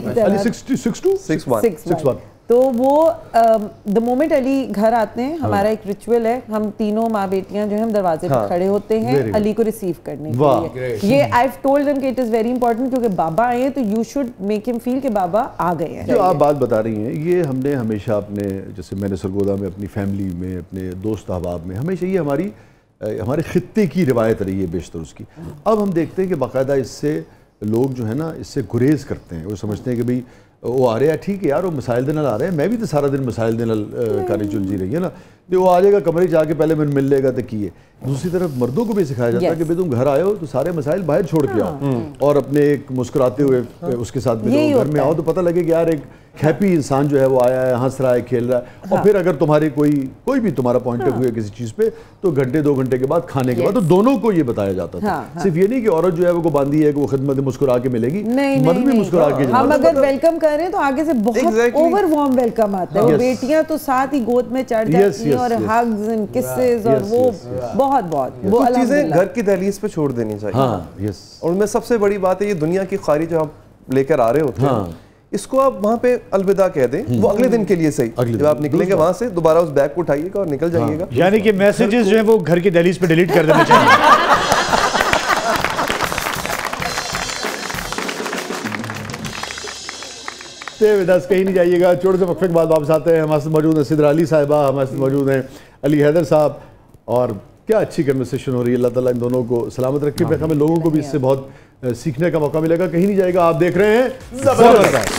Speaker 1: 6'1"
Speaker 5: तो वो द मोमेंट अली घर आते हैं, हमारा एक रिचुअल है, हम तीनों माँ बेटियां जो है हम दरवाजे पर खड़े होते हैं अली को रिसीव करने के लिए। ये आई हैव टोल्ड देम कि इट इज वेरी इंपॉर्टेंट, क्योंकि बाबा आए हैं तो you should make him feel कि बाबा आ गए हैं।
Speaker 1: जो आप बात बता रही हैं ये हमने हमेशा अपने, जैसे मैंने सरगोदा में अपनी फैमिली में, अपने दोस्त अहबाब में, हमेशा ये हमारे खित्ते की रिवायत रही है बेशतर उसकी। अब हम देखते हैं कि बाकायदा इससे लोग जो है ना इससे गुरेज करते हैं, वो समझते हैं कि भाई वो आ रहे हैं, ठीक है यार वो मिसाइल दिन आ रहे हैं, मैं भी तो सारा दिन मिसाइल दिन का रिचुअल जी रही है ना, तो वो आ जाएगा कमरे जाके पहले मैंने मिल लेगा तो किए। दूसरी तरफ मर्दों को भी सिखाया जाता है कि भाई तुम घर आए हो तो सारे मसाइल बाहर छोड़ के आओ और अपने एक मुस्कुराते हुए उसके साथ घर में आओ, तो पता लगे कि यार एक हैप्पी इंसान जो है वो आया है, हंस रहा है, खेल रहा है। और फिर अगर तुम्हारी कोई भी तुम्हारा पॉइंट ऑफ व्यू है किसी चीज पे, तो घंटे 2 घंटे के बाद खाने के बाद तो दोनों को ये बताया जाता था। सिर्फ ये नहीं कि औरत जो है वो बांधी है कि वो खिदमत मुस्कुरा के मिलेगी, मर्द भी मुस्कुरा के।
Speaker 5: हम अगर वेलकम कर रहे हैं तो आगे से बहुत ओवर वार्म वेलकम आता है। वो बेटियां तो साथ ही गोद में चढ़ जाती हैं और हग्स एंड किसेस, और वो बहुत वो
Speaker 4: चीजें घर की दहलीज पे छोड़ देनी चाहिए। और उनमें सबसे बड़ी बात है ये दुनिया की खारी जो आप लेकर आ रहे होते हैं, इसको आप वहाँ पे अलविदा कह दें, वो अगले दिन के लिए सही। जब आप निकलेंगे वहाँ से दोबारा उस बैग को उठाइएगा और निकल जाइएगा।
Speaker 3: यानी कि मैसेजेस जो है वो घर की दहलीज पे डिलीट कर देने चाहिए।
Speaker 1: कहीं नहीं जाइएगा, छोटे से वक्फे के बाद वापस आते हैं। हमारे साथ मौजूद है सिद्रा अली साहिबा, हमारे साथ मौजूद हैं अली हैदर साहब, और क्या अच्छी कन्वर्सेशन हो रही है। अल्लाह ताला इन दोनों को सलामत रखे। फिर हमें लोगों को भी इससे बहुत सीखने का मौका मिलेगा। कहीं नहीं जाएगा, आप देख रहे हैं ज़बरदस्त।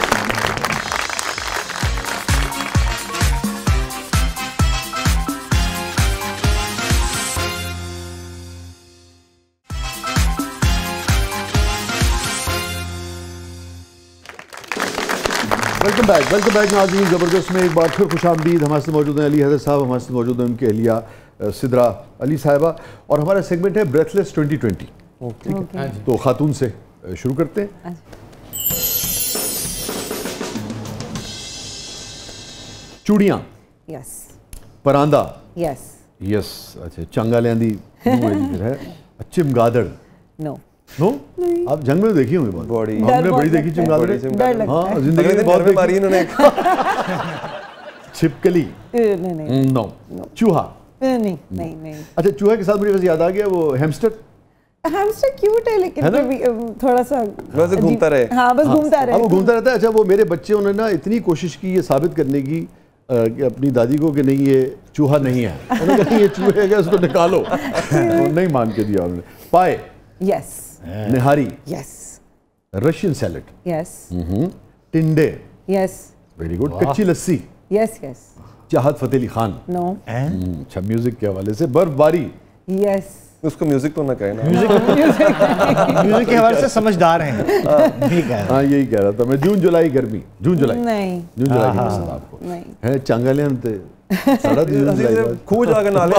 Speaker 1: वेलकम बैक नाज़रीन। ज़बरदस्त में एक बार फिर खुशामदीद। हमारे साथ मौजूद हैं अली हैदर साहब, हमारे साथ मौजूद हैं उनकी अहलिया सिद्रा अली साहिबा, और हमारा सेगमेंट है ब्रेथलेस 2020। ठीक है, तो खातून से शुरू करते हैं। चूड़ियाँ,
Speaker 5: यस।
Speaker 1: परांदा,
Speaker 5: यस।
Speaker 1: यस। अच्छा, चंगा लेंदी है, चिमगादड़,
Speaker 5: नो।
Speaker 1: नो, आप जंग में देखी होंगी बहुत, हमने बड़ी देखी चिमगादड़। हाँ, जिंदगी में बहुत
Speaker 4: मारी इन्होंने।
Speaker 1: छिपकली, नो। चूहा,
Speaker 5: नहीं।
Speaker 1: अच्छा, चूहे के साथ मुझे बस याद आ गया वो हैमस्टर
Speaker 5: क्यूट है, लेकिन थोड़ा सा
Speaker 4: बस घूमता रहे।
Speaker 5: हाँ, बस घूमता रहे।
Speaker 1: वो घूमता रहता है। अच्छा, वो मेरे बच्चे उन्होंने ना इतनी कोशिश की ये साबित करने की कि अपनी दादी को कि नहीं ये चूहा नहीं है, उन्होंने कहा ये चूहे है, उसको निकालो। नहीं मान के दिया उन्होंने। पाए,
Speaker 5: yes.
Speaker 1: Nihari,
Speaker 5: yes.
Speaker 1: Russian salad,
Speaker 5: yes.
Speaker 1: टिंडे,
Speaker 5: यस।
Speaker 1: Very good. कच्ची लस्सी,
Speaker 5: यस।
Speaker 1: चाहत फतेह अली खान,
Speaker 5: नो।
Speaker 1: अच्छा, म्यूजिक के हवाले से बर्फबारी,
Speaker 4: यस। उसको म्यूजिक तो ना कहे ना,
Speaker 3: म्यूजिक के हवाले से समझदार हैं।
Speaker 1: हाँ, यही कह रहा था मैं। जून जुलाई गर्मी, जून जुलाई
Speaker 5: नहीं,
Speaker 1: जून जुलाई की पसंद आपको है? चंगालियन ते सारा जून जुलाई
Speaker 4: खूब जाके नाले।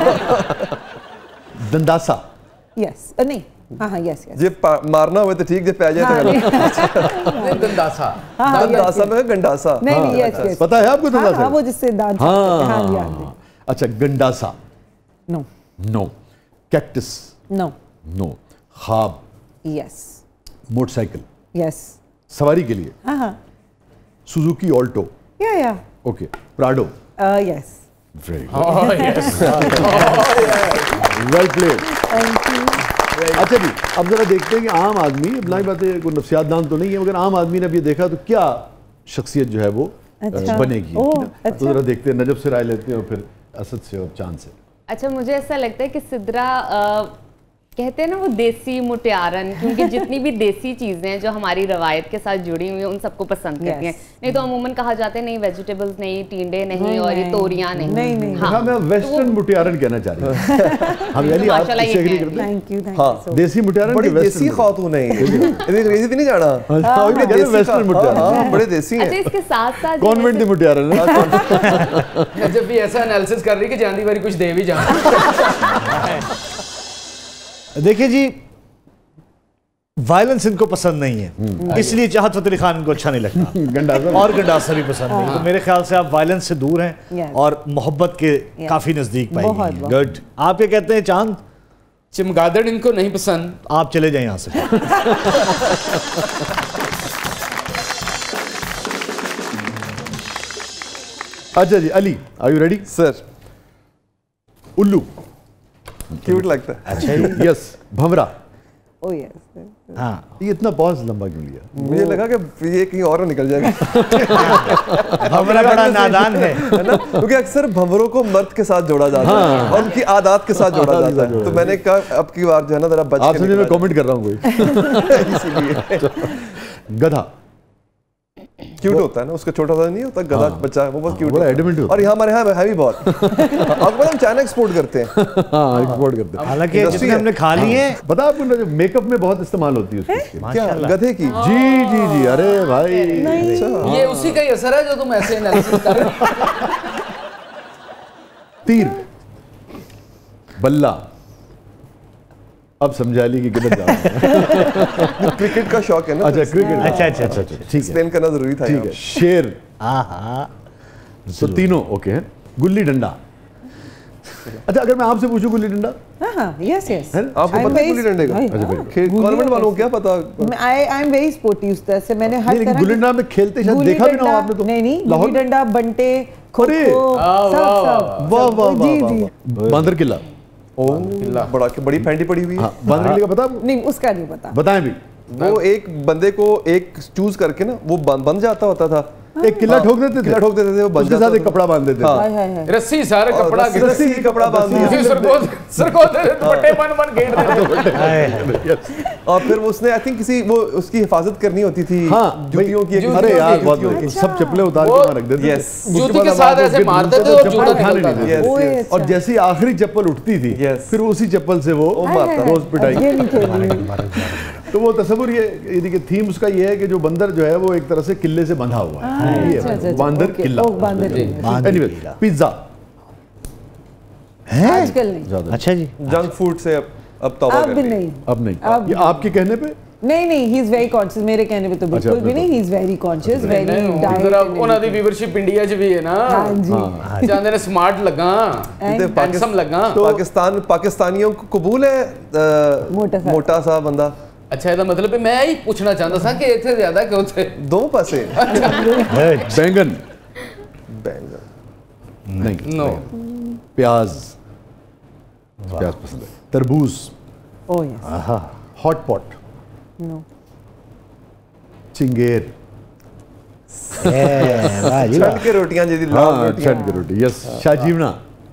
Speaker 1: दंदासा,
Speaker 5: यस। नहीं, हाँ, यस।
Speaker 4: जे मारना हुए तो ठीक, जे पै जाए तो
Speaker 2: दंदासा।
Speaker 4: दंदासा में गंडासा।
Speaker 5: नहीं, यस।
Speaker 1: पता है आपको दंदासा?
Speaker 5: हाँ, वो जिससे दांत।
Speaker 1: हाँ, अच्छा, गंडासा, नो। Cactus, no. ख्वाब,
Speaker 5: यस।
Speaker 1: Motorcycle,
Speaker 5: yes.
Speaker 1: सवारी के लिए,
Speaker 5: हाँ।
Speaker 1: Suzuki Alto,
Speaker 5: yeah.
Speaker 1: Okay. Prado,
Speaker 5: yes.
Speaker 1: Very well played. अच्छा जी, अब जरा देखते हैं कि आम आदमी, अपनी बातें कोई नफ्सियात दान तो नहीं है, मगर आम आदमी ने अब ये देखा तो क्या शख्सियत जो है वो बनेगी। तो जरा देखते हैं, नजब से राय लेते हैं और फिर असद से और चांद से।
Speaker 6: अच्छा, मुझे ऐसा लगता है कि सिद्रा कहते हैं ना वो देसी मुटियारन, क्योंकि जितनी भी देसी चीजें हैं जो हमारी रवायत के साथ जुड़ी हुई हैं उन सबको पसंद करती हैं। नहीं तो अमूमन कहा जाता है नहीं वेजिटेबल्स नहीं, टींडे नहीं और ये तोरियां नहीं।
Speaker 1: हाँ, मैं वेस्टर्न मुटियारन कहना चाह रही हूँ। हम यानी आप इससे एग्री करते हैं?
Speaker 5: थैंक यू
Speaker 1: हाँ, देसी मुटियारन
Speaker 4: बड़ी देसी खातून है ये। अंग्रेजी भी नहीं जाना।
Speaker 1: वेस्टर्न मुटियारन
Speaker 4: बड़े देसी हैं।
Speaker 6: अच्छा, इसके साथ साथ
Speaker 1: कॉन्वेंट दी मुटियारन है।
Speaker 2: जब भी ऐसा एनालिसिस कर रही कि जानी वारी कुछ दे भी जाए।
Speaker 3: देखिए जी, वायलेंस इनको पसंद नहीं है, इसलिए चाहत फतेह अली खान इनको अच्छा नहीं लगता।
Speaker 1: गंडासा
Speaker 3: और गंडासा भी पसंद नहीं। तो मेरे ख्याल से आप वायलेंस से दूर हैं
Speaker 5: Yes.
Speaker 3: और मोहब्बत के काफी नजदीक
Speaker 5: बहुत,
Speaker 3: पाएंगे।
Speaker 5: बहुत।
Speaker 3: गुड। आप ये कहते हैं चांद,
Speaker 2: चमगादड़ इनको नहीं पसंद।
Speaker 3: आप चले जाए यहाँ से।
Speaker 1: अच्छा जी, Ali, are you ready?
Speaker 4: Sir
Speaker 1: उल्लू।
Speaker 4: क्यूट लगता है।
Speaker 3: अच्छा,
Speaker 1: यस। भंवरा।
Speaker 5: Oh yes.
Speaker 3: हाँ,
Speaker 1: ये इतना पॉज लंबा क्यों लिया?
Speaker 4: मुझे लगा कि ये कहीं और निकल जाएगा।
Speaker 3: भंवरा बड़ा नादान है
Speaker 4: ना, क्योंकि अक्सर भंवरों को मर्द के साथ जोड़ा जाता है और उनकी आदात के साथ जोड़ा जाता है। तो मैंने कहा अब की बार जो है ना जरा बच
Speaker 1: आप
Speaker 4: के
Speaker 1: समझे मैं
Speaker 4: निकला
Speaker 1: कमेंट कर रहा हूँ कोई।
Speaker 4: इसीलिए
Speaker 1: गधा।
Speaker 4: क्यूट होता है ना, उसका छोटा सा नहीं होता गधा बच्चा, वो बहुत क्यूट
Speaker 1: बड़ा
Speaker 4: होता है।
Speaker 1: adamant होता
Speaker 4: और यहाँ हमारे यहाँ है भी बहुत। आपको पता हम चाइना एक्सपोर्ट करते हैं।
Speaker 1: हाँ, एक्सपोर्ट करते हैं।
Speaker 3: हालांकि
Speaker 4: इंडस्ट्री
Speaker 3: जितने
Speaker 4: है।
Speaker 3: हमने खा लिए हैं,
Speaker 1: पता है आपको मेकअप में बहुत इस्तेमाल होती है उसकी skin।
Speaker 4: क्या गधे की?
Speaker 1: जी जी जी, अरे भाई।
Speaker 4: अच्छा।
Speaker 2: ये उसी का ही असर है जो तुम ऐसे एनालिसिस कर रहे हो।
Speaker 1: तीर। बल्ला। अब समझा ली कि किधर जा रहा है।
Speaker 4: क्रिकेट का शौक है ना।
Speaker 1: अच्छा, क्रिकेट।
Speaker 3: अच्छा अच्छा अच्छा
Speaker 1: ठीक है,
Speaker 4: एक्सप्लेन करना जरूरी था।
Speaker 1: ठीक है। शेर।
Speaker 3: हाँ,
Speaker 1: तो तीनों ओके हैं। गुल्ली डंडा। अच्छा, अगर मैं आपसे पूछूं गुल्ली डंडा,
Speaker 5: हाँ हाँ, यस यस।
Speaker 1: है ना?
Speaker 4: आपको पता है गुल्ली डंडे का? गवर्नमेंट वालों को क्या पता?
Speaker 5: आई एम वेरी स्पोर्टी उस तरह से। मैंने हर
Speaker 1: नहीं, लेकिन
Speaker 5: तरह
Speaker 1: गुल्ली डंडा में खेलते शायद देखा भी ना हो आपने तो।
Speaker 5: नहीं,
Speaker 1: लाहौर
Speaker 5: गुल्ली डंडा, बंटे, खो
Speaker 1: अरे!
Speaker 5: खो, सब
Speaker 1: वाह वाह
Speaker 5: जी
Speaker 1: वाह
Speaker 5: जी।
Speaker 1: वाह। बांदर किला।
Speaker 4: बड़ी फैंटी पड़ी हुई है।
Speaker 1: हाँ, बांदर किले का पता आपको?
Speaker 5: नहीं, उसका नहीं पता।
Speaker 1: बताएं भी।
Speaker 4: वो एक बंदे को एक चूज करके ना वो बन जाता होता था।
Speaker 1: एक किला ठोक देते थे।
Speaker 4: किला ठोक देते थे, वो बन
Speaker 1: उसके
Speaker 4: जाता
Speaker 1: साथ एक
Speaker 4: था।
Speaker 1: कपड़ा बांध देते थे।
Speaker 5: हाय हाय हाय।
Speaker 2: रस्सी सारे कपड़ा
Speaker 4: रस्सी की कपड़ा बांध दिया।
Speaker 2: फिर सरको दुपट्टे बन घेर देते।
Speaker 4: और फिर वो उसने आई थिंक किसी वो उसकी हिफाजत करनी होती थी।
Speaker 1: हाँ,
Speaker 4: जूतियों की।
Speaker 1: अरे यार, बहुत
Speaker 4: जूतियों की।
Speaker 1: सब चप्पलें उतार के
Speaker 2: वो-
Speaker 1: वहाँ रख देते थे।
Speaker 4: Yes।
Speaker 1: उसके
Speaker 2: जूती
Speaker 1: बाद
Speaker 2: के
Speaker 1: अब
Speaker 2: साथ
Speaker 1: आप
Speaker 2: ऐसे
Speaker 1: उसके
Speaker 2: मारते
Speaker 1: जूते
Speaker 2: थे
Speaker 1: तो
Speaker 2: और
Speaker 1: चप्पल
Speaker 2: जूता
Speaker 1: उठाने
Speaker 2: निकलता
Speaker 1: नहीं
Speaker 2: था।
Speaker 1: देते।
Speaker 5: ओए,
Speaker 4: Yes,
Speaker 5: अच्छा।
Speaker 1: और जैसी आखिरी चप्पल उठती थी,
Speaker 4: Yes।
Speaker 1: फिर उसी चप्पल से वो
Speaker 4: मारता
Speaker 1: रोज पिटाई।
Speaker 5: ये नहीं खेली।
Speaker 1: तो वो तस्वुर ये कि थीम उसका ये है कि जो बंदर जो है वो एक तरह से किले से बंधा हुआ है। ये
Speaker 5: अच्छा, अच्छा,
Speaker 1: बांदर
Speaker 5: ओके,
Speaker 1: किला।
Speaker 5: ओह, बांदर किला।
Speaker 1: Anyway, pizza.
Speaker 5: आजकल नहीं।
Speaker 1: ज्यादा
Speaker 3: अच्छा जी।
Speaker 4: जंक फूड से अब तौबा
Speaker 5: अब
Speaker 4: कर
Speaker 5: भी
Speaker 4: ली।
Speaker 5: नहीं।
Speaker 1: अब नहीं।
Speaker 5: अब
Speaker 1: ये आपके कहने पे
Speaker 5: नहीं, ही इज वेरी कॉन्शियस। मेरे कहने पे तो बिल्कुल
Speaker 1: अच्छा,
Speaker 5: भी नहीं। He is very conscious, very
Speaker 2: जरा ਉਹਨਾਂ ਦੀ व्यूवरशिप इंडिया च भी है ना।
Speaker 5: हाँ जी।
Speaker 2: ਜਾਂਦੇ ਨੇ स्मार्ट लगा,
Speaker 5: And-
Speaker 2: हैंडसम लगा।
Speaker 4: पाकिस्तानियों को कबूल है मोटा सा बंदा।
Speaker 2: अच्छा, ਇਹਦਾ ਮਤਲਬ ਹੈ ਮੈਂ ਹੀ ਪੁੱਛਣਾ ਚਾਹੁੰਦਾ ਸਾਂ ਕਿ ਇੱਥੇ ਜ਼ਿਆਦਾ ਕਿਉਂ ਥੇ?
Speaker 4: दो पासे
Speaker 1: बैंगन
Speaker 4: बैंगन
Speaker 1: नहीं।
Speaker 2: नो।
Speaker 1: प्याज। प्याज पसंद है। तरबूज।
Speaker 5: Oh yes.
Speaker 1: Hot pot.
Speaker 5: No.
Speaker 1: चिंगेर।
Speaker 3: वाह जी वाह।
Speaker 4: छठ के रोटियां जी लाल
Speaker 1: हाँ,
Speaker 4: रोटियां।
Speaker 1: छठ की रोटी। यस। शाहजीवना।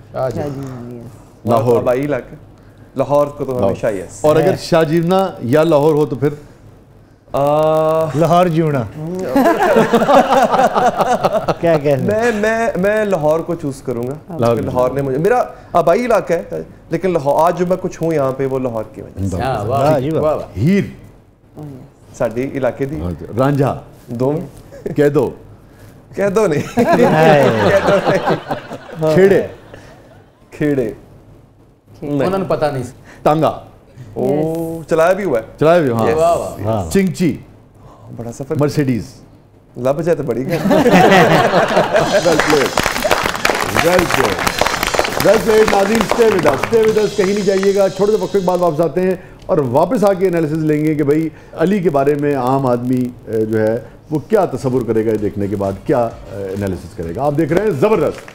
Speaker 4: लाहौर आबाई इलाका। लाहौर को तो हमेशा यस।
Speaker 1: और अगर शाहजीवना या लाहौर हो तो फिर
Speaker 3: लाहौर जीवना। क्या कह रहे हैं?
Speaker 4: मैं लाहौर को चूज करूंगा। लाहौर ने मुझे, मेरा आबाई इलाका है लेकिन लाहौर आज जो मैं कुछ हूँ यहाँ पे वो लाहौर की वजह से।
Speaker 2: हाँ,
Speaker 3: वाह
Speaker 2: वाह
Speaker 3: जी
Speaker 2: वाह
Speaker 3: वाह।
Speaker 2: वाह।
Speaker 1: हीर।
Speaker 4: साड़ी इलाके दी
Speaker 1: रांझा।
Speaker 4: दो
Speaker 1: कह दो।
Speaker 4: कह दो नहीं कह दो नहीं।
Speaker 1: खेड़े।
Speaker 4: खेड़े
Speaker 2: ਉਹਨਾਂ ਨੂੰ ਪਤਾ ਨਹੀਂ ਸੀ।
Speaker 1: टांगा।
Speaker 4: ओ चलाया भी हुआ है।
Speaker 1: चलाए भी। हाँ।
Speaker 4: Yes।
Speaker 2: वाह वाह।
Speaker 1: चिंगची।
Speaker 4: बड़ा सफर
Speaker 1: मर्सिडीज।
Speaker 4: लब जाए तो बड़ी
Speaker 1: well played. Well played. Well played. नाज़रीन, stay with us, stay with us, कहीं नहीं जाइएगा। छोटे से वक्त के बाद वापस आते हैं और वापस आके एनालिसिस लेंगे कि भाई अली के बारे में आम आदमी जो है वो क्या तसव्वुर करेगा, ये देखने के बाद क्या एनालिसिस करेगा। आप देख रहे हैं ज़बरदस्त।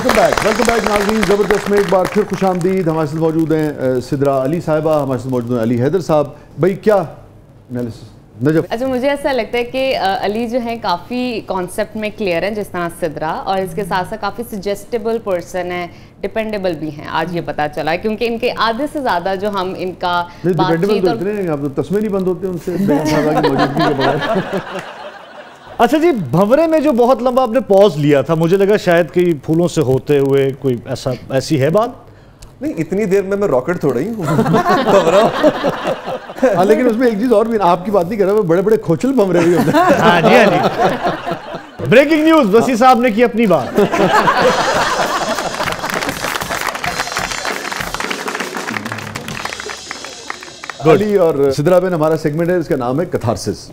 Speaker 1: वेलकम बैक नाज़रीन। ज़बरदस्त में एक बार फिर खुशामदीद। हमारे साथ मौजूद हैं सिदरा अली साहिबा, हमारे साथ मौजूद हैं अली हैदर साहब। भाई क्या एनालिसिस नजफ?
Speaker 6: अच्छा, मुझे ऐसा लगता है कि अली जो है काफ़ी कॉन्सेप्ट में क्लियर है, जिस तरह सिदरा, और इसके साथ साथ काफ़ी सजेस्टेबल पर्सन है, डिपेंडेबल भी हैं। आज ये पता चला है क्योंकि इनके आधे से ज़्यादा जो हम इनका बातचीत
Speaker 1: और तस्मे नहीं बंद होते उनसे।
Speaker 3: अच्छा जी, भंवरे में जो बहुत लंबा आपने पॉज लिया था, मुझे लगा शायद कि फूलों से होते हुए कोई ऐसी है बात?
Speaker 4: नहीं, इतनी देर में मैं रॉकेट थोड़ा ही हूँ।
Speaker 1: हाँ, लेकिन उसमें एक चीज और भी, आपकी बात नहीं कर रहा, बड़े बड़े खोचल भंवरे भी होते हैं।
Speaker 3: हाँ जी, हाँ जी। ब्रेकिंग न्यूज, वसी साहब ने की अपनी बात।
Speaker 1: अली और सिदरा बेन, हमारा सेगमेंट है, इसका नाम है कैथारसिस।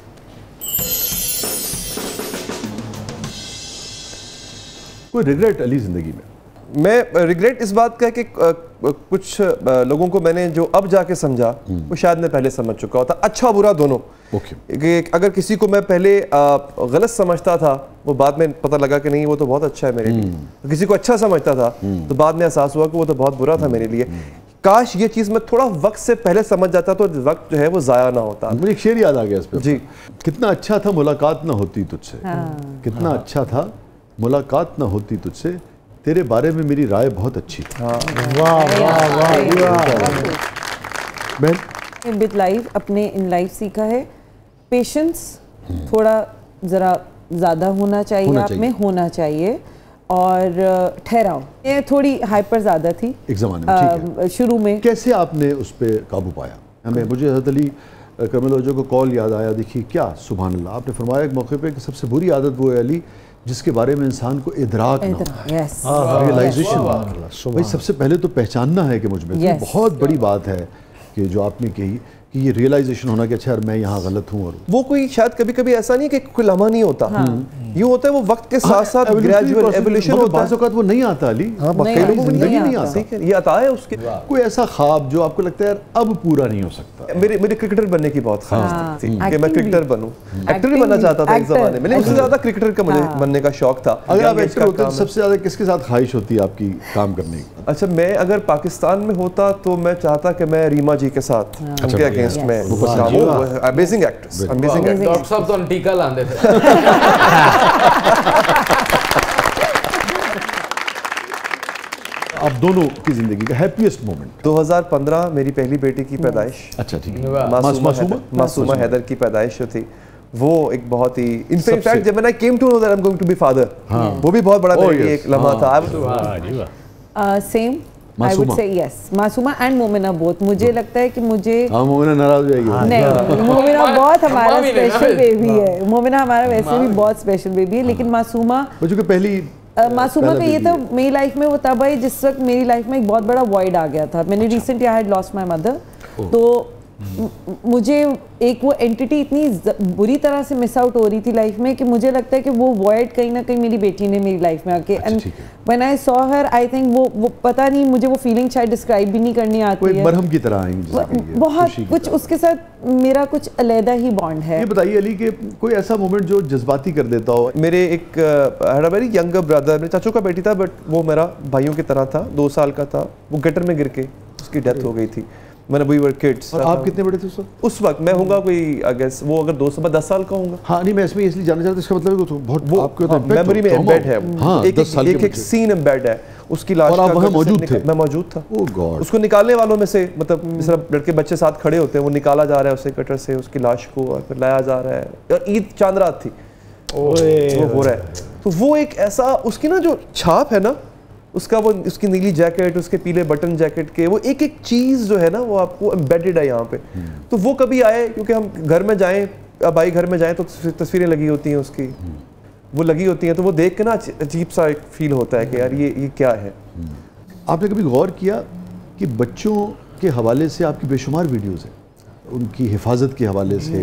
Speaker 1: कोई रिग्रेट अली जिंदगी में?
Speaker 4: मैं रिग्रेट इस बात का है कि कुछ लोगों को मैंने जो अब जाके समझा वो शायद मैं पहले समझ चुका होता, अच्छा बुरा दोनों। कि अगर किसी को मैं पहले गलत समझता था, वो बाद में पता लगा कि नहीं वो तो बहुत अच्छा है मेरे लिए। तो किसी को अच्छा समझता था तो बाद में एहसास हुआ कि वो तो बहुत बुरा था मेरे लिए। काश ये चीज़ मैं थोड़ा वक्त से पहले समझ जाता तो वक्त जो है वो ज़ाया ना होता।
Speaker 1: मुझे एक शेर याद आ गया इस पे।
Speaker 4: जी,
Speaker 1: कितना अच्छा था मुलाकात ना होती तुझसे, कितना अच्छा था मुलाकात ना होती तुझसे, तेरे बारे में मेरी राय बहुत अच्छी थी।
Speaker 3: वाह वाह वाह।
Speaker 5: बहन विद लाइफ, अपने इन लाइफ सीखा है पेशेंस थोड़ा ज़रा ज़्यादा होना चाहिए, आप में होना चाहिए, और ठहराव। ये थोड़ी हाइपर ज़्यादा थी
Speaker 1: एक ज़माने में, ठीक है।
Speaker 5: शुरू में
Speaker 1: कैसे आपने उस पर काबू पाया? हमें मुझे हज़रत अली करमल वजह को कॉल याद आया। देखिए क्या सुभान अल्लाह, आपने फरमाया एक मौके पे कि सबसे बुरी आदत वो है अली जिसके बारे में इंसान को इदराक ना हो, रियलाइजेशन। भाई सबसे पहले तो पहचानना है कि मुझ में तो बहुत बड़ी बात है कि जो आपने कही कि ये रियलाइजेशन होना कि अच्छा मैं यहाँ गलत हूँ। और वो
Speaker 4: कोई शायद कभी कभी ऐसा नहीं कि कोई लम्हा नहीं होता, ये होता है वो वक्त के साथ साथ ग्रेजुअल एवोल्यूशन होता है।
Speaker 1: वो नहीं आता अली, जिंदगी नहीं आता,
Speaker 4: ये आता है उसके।
Speaker 1: कोई ऐसा ख्वाब जो आपको लगता है यार अब पूरा नहीं हो सकता?
Speaker 4: मेरे क्रिकेटर बनने की बहुत ख्वाहिश थी कि मैं क्रिकेटर बनूं। एक्टर भी बनना चाहता था एक जमाने में, उससे ज्यादा क्रिकेटर का मुझे बनने का शौक था।
Speaker 1: अगर आप एक्टर होते तो सबसे ज्यादा किसके साथ ख्वाहिश होती है आपकी काम करने की?
Speaker 4: अच्छा, मैं अगर पाकिस्तान में होता तो मैं चाहता कि मैं रीमा जी के साथ उनके अगेंस्ट में, amazing actress, amazing actress.
Speaker 2: Doctor साहब तो टीका लाते थे।
Speaker 1: आप दोनों की जिंदगी का हैप्पीएस्ट मोमेंट?
Speaker 4: 2015 मेरी पहली बेटी की पैदाइश।
Speaker 1: अच्छा, ठीक है।
Speaker 4: मासूमा हैदर की पैदाइश जो थी वो एक बहुत ही, इनफैक्ट जब मैंने came to know that I am going to be father, वो भी बहुत बड़ा मेरे लिए एक लम्हा था।
Speaker 5: Same I would say yes, Masooma and Momina both. मुझे लगता है कि मुझे
Speaker 1: मोमिना नाराज हो जाएगी।
Speaker 5: नहीं, मोमिना बहुत हमारा स्पेशल बेबी है। मोमिना हमारा वैसे भी बहुत स्पेशल बेबी है, लेकिन मासूमा
Speaker 1: पहली
Speaker 5: मासूमा का ये तो मेरी लाइफ में वो तब आई जिस वक्त मेरी लाइफ में एक बहुत बड़ा वॉइड आ गया था। मैंने recently I had lost my mother, तो मुझे एक वो एंटिटी इतनी बुरी तरह से मिस आउट हो रही थी लाइफ में कि मुझे लगता है कि वो वॉइड कहीं ना कहीं मेरी बेटी ने मेरी लाइफ में आके, and when I saw her I think वो पता नहीं, मुझे वो फीलिंग शायद डिस्क्राइब भी नहीं करनी आती है।
Speaker 1: मरहम की तरह आएंगी
Speaker 5: बहुत कुछ, उसके साथ मेरा कुछ अलग ही बॉन्ड है।
Speaker 1: ये बताइए अली कि कोई ऐसा मोमेंट जो जज्बाती कर देता हो?
Speaker 4: मेरे एक वेरी यंगर ब्रदर, मेरे चाचू का बेटी था, बट वो मेरा भाइयों की तरह था, 2 साल का था। वो गटर में गिर के उसकी डेथ हो गई थी। मैंने वी वर किड्स।
Speaker 1: और आप कितने बड़े थे
Speaker 4: उस वक्त? मैं होऊंगा कोई आई गेस वो अगर 10 साल का होऊंगा।
Speaker 1: हाँ नहीं, मैं इसमें इसलिए जानना चाहता हूं, इसका मतलब है कि बहुत
Speaker 4: वो
Speaker 1: आपको
Speaker 4: मेमोरी में एम्बेड है।
Speaker 1: हाँ,
Speaker 4: एक सीन एम्बेड है उसकी लाश
Speaker 1: का। और आप वहां मौजूद थे?
Speaker 4: मैं मौजूद था।
Speaker 1: Oh God.
Speaker 4: उसको निकालने वालों में से, मतलब जिस तरह लड़के बच्चे साथ खड़े होते हैं, वो निकाला जा रहा है उसे कटर से, उसकी लाश को, और फिर लाया जा रहा है। और ईद चांद रात थी, वो हो रहा है। तो वो एक ऐसा, उसकी ना जो छाप है ना, उसका वो, उसकी नीली जैकेट, उसके पीले बटन जैकेट के, वो एक एक चीज़ जो है ना वो आपको एम्बेडेड है यहाँ पे। तो वो कभी आए, क्योंकि हम घर में जाएं, अब भाई घर में जाएं तो तस्वीरें लगी होती हैं उसकी, वो लगी होती हैं, तो वो देख के ना अजीब सा एक फील होता है कि यार ये क्या है।
Speaker 1: आपने कभी गौर किया कि बच्चों के हवाले से आपकी बेशुमार वीडियोज़ हैं, उनकी हिफाजत के हवाले से,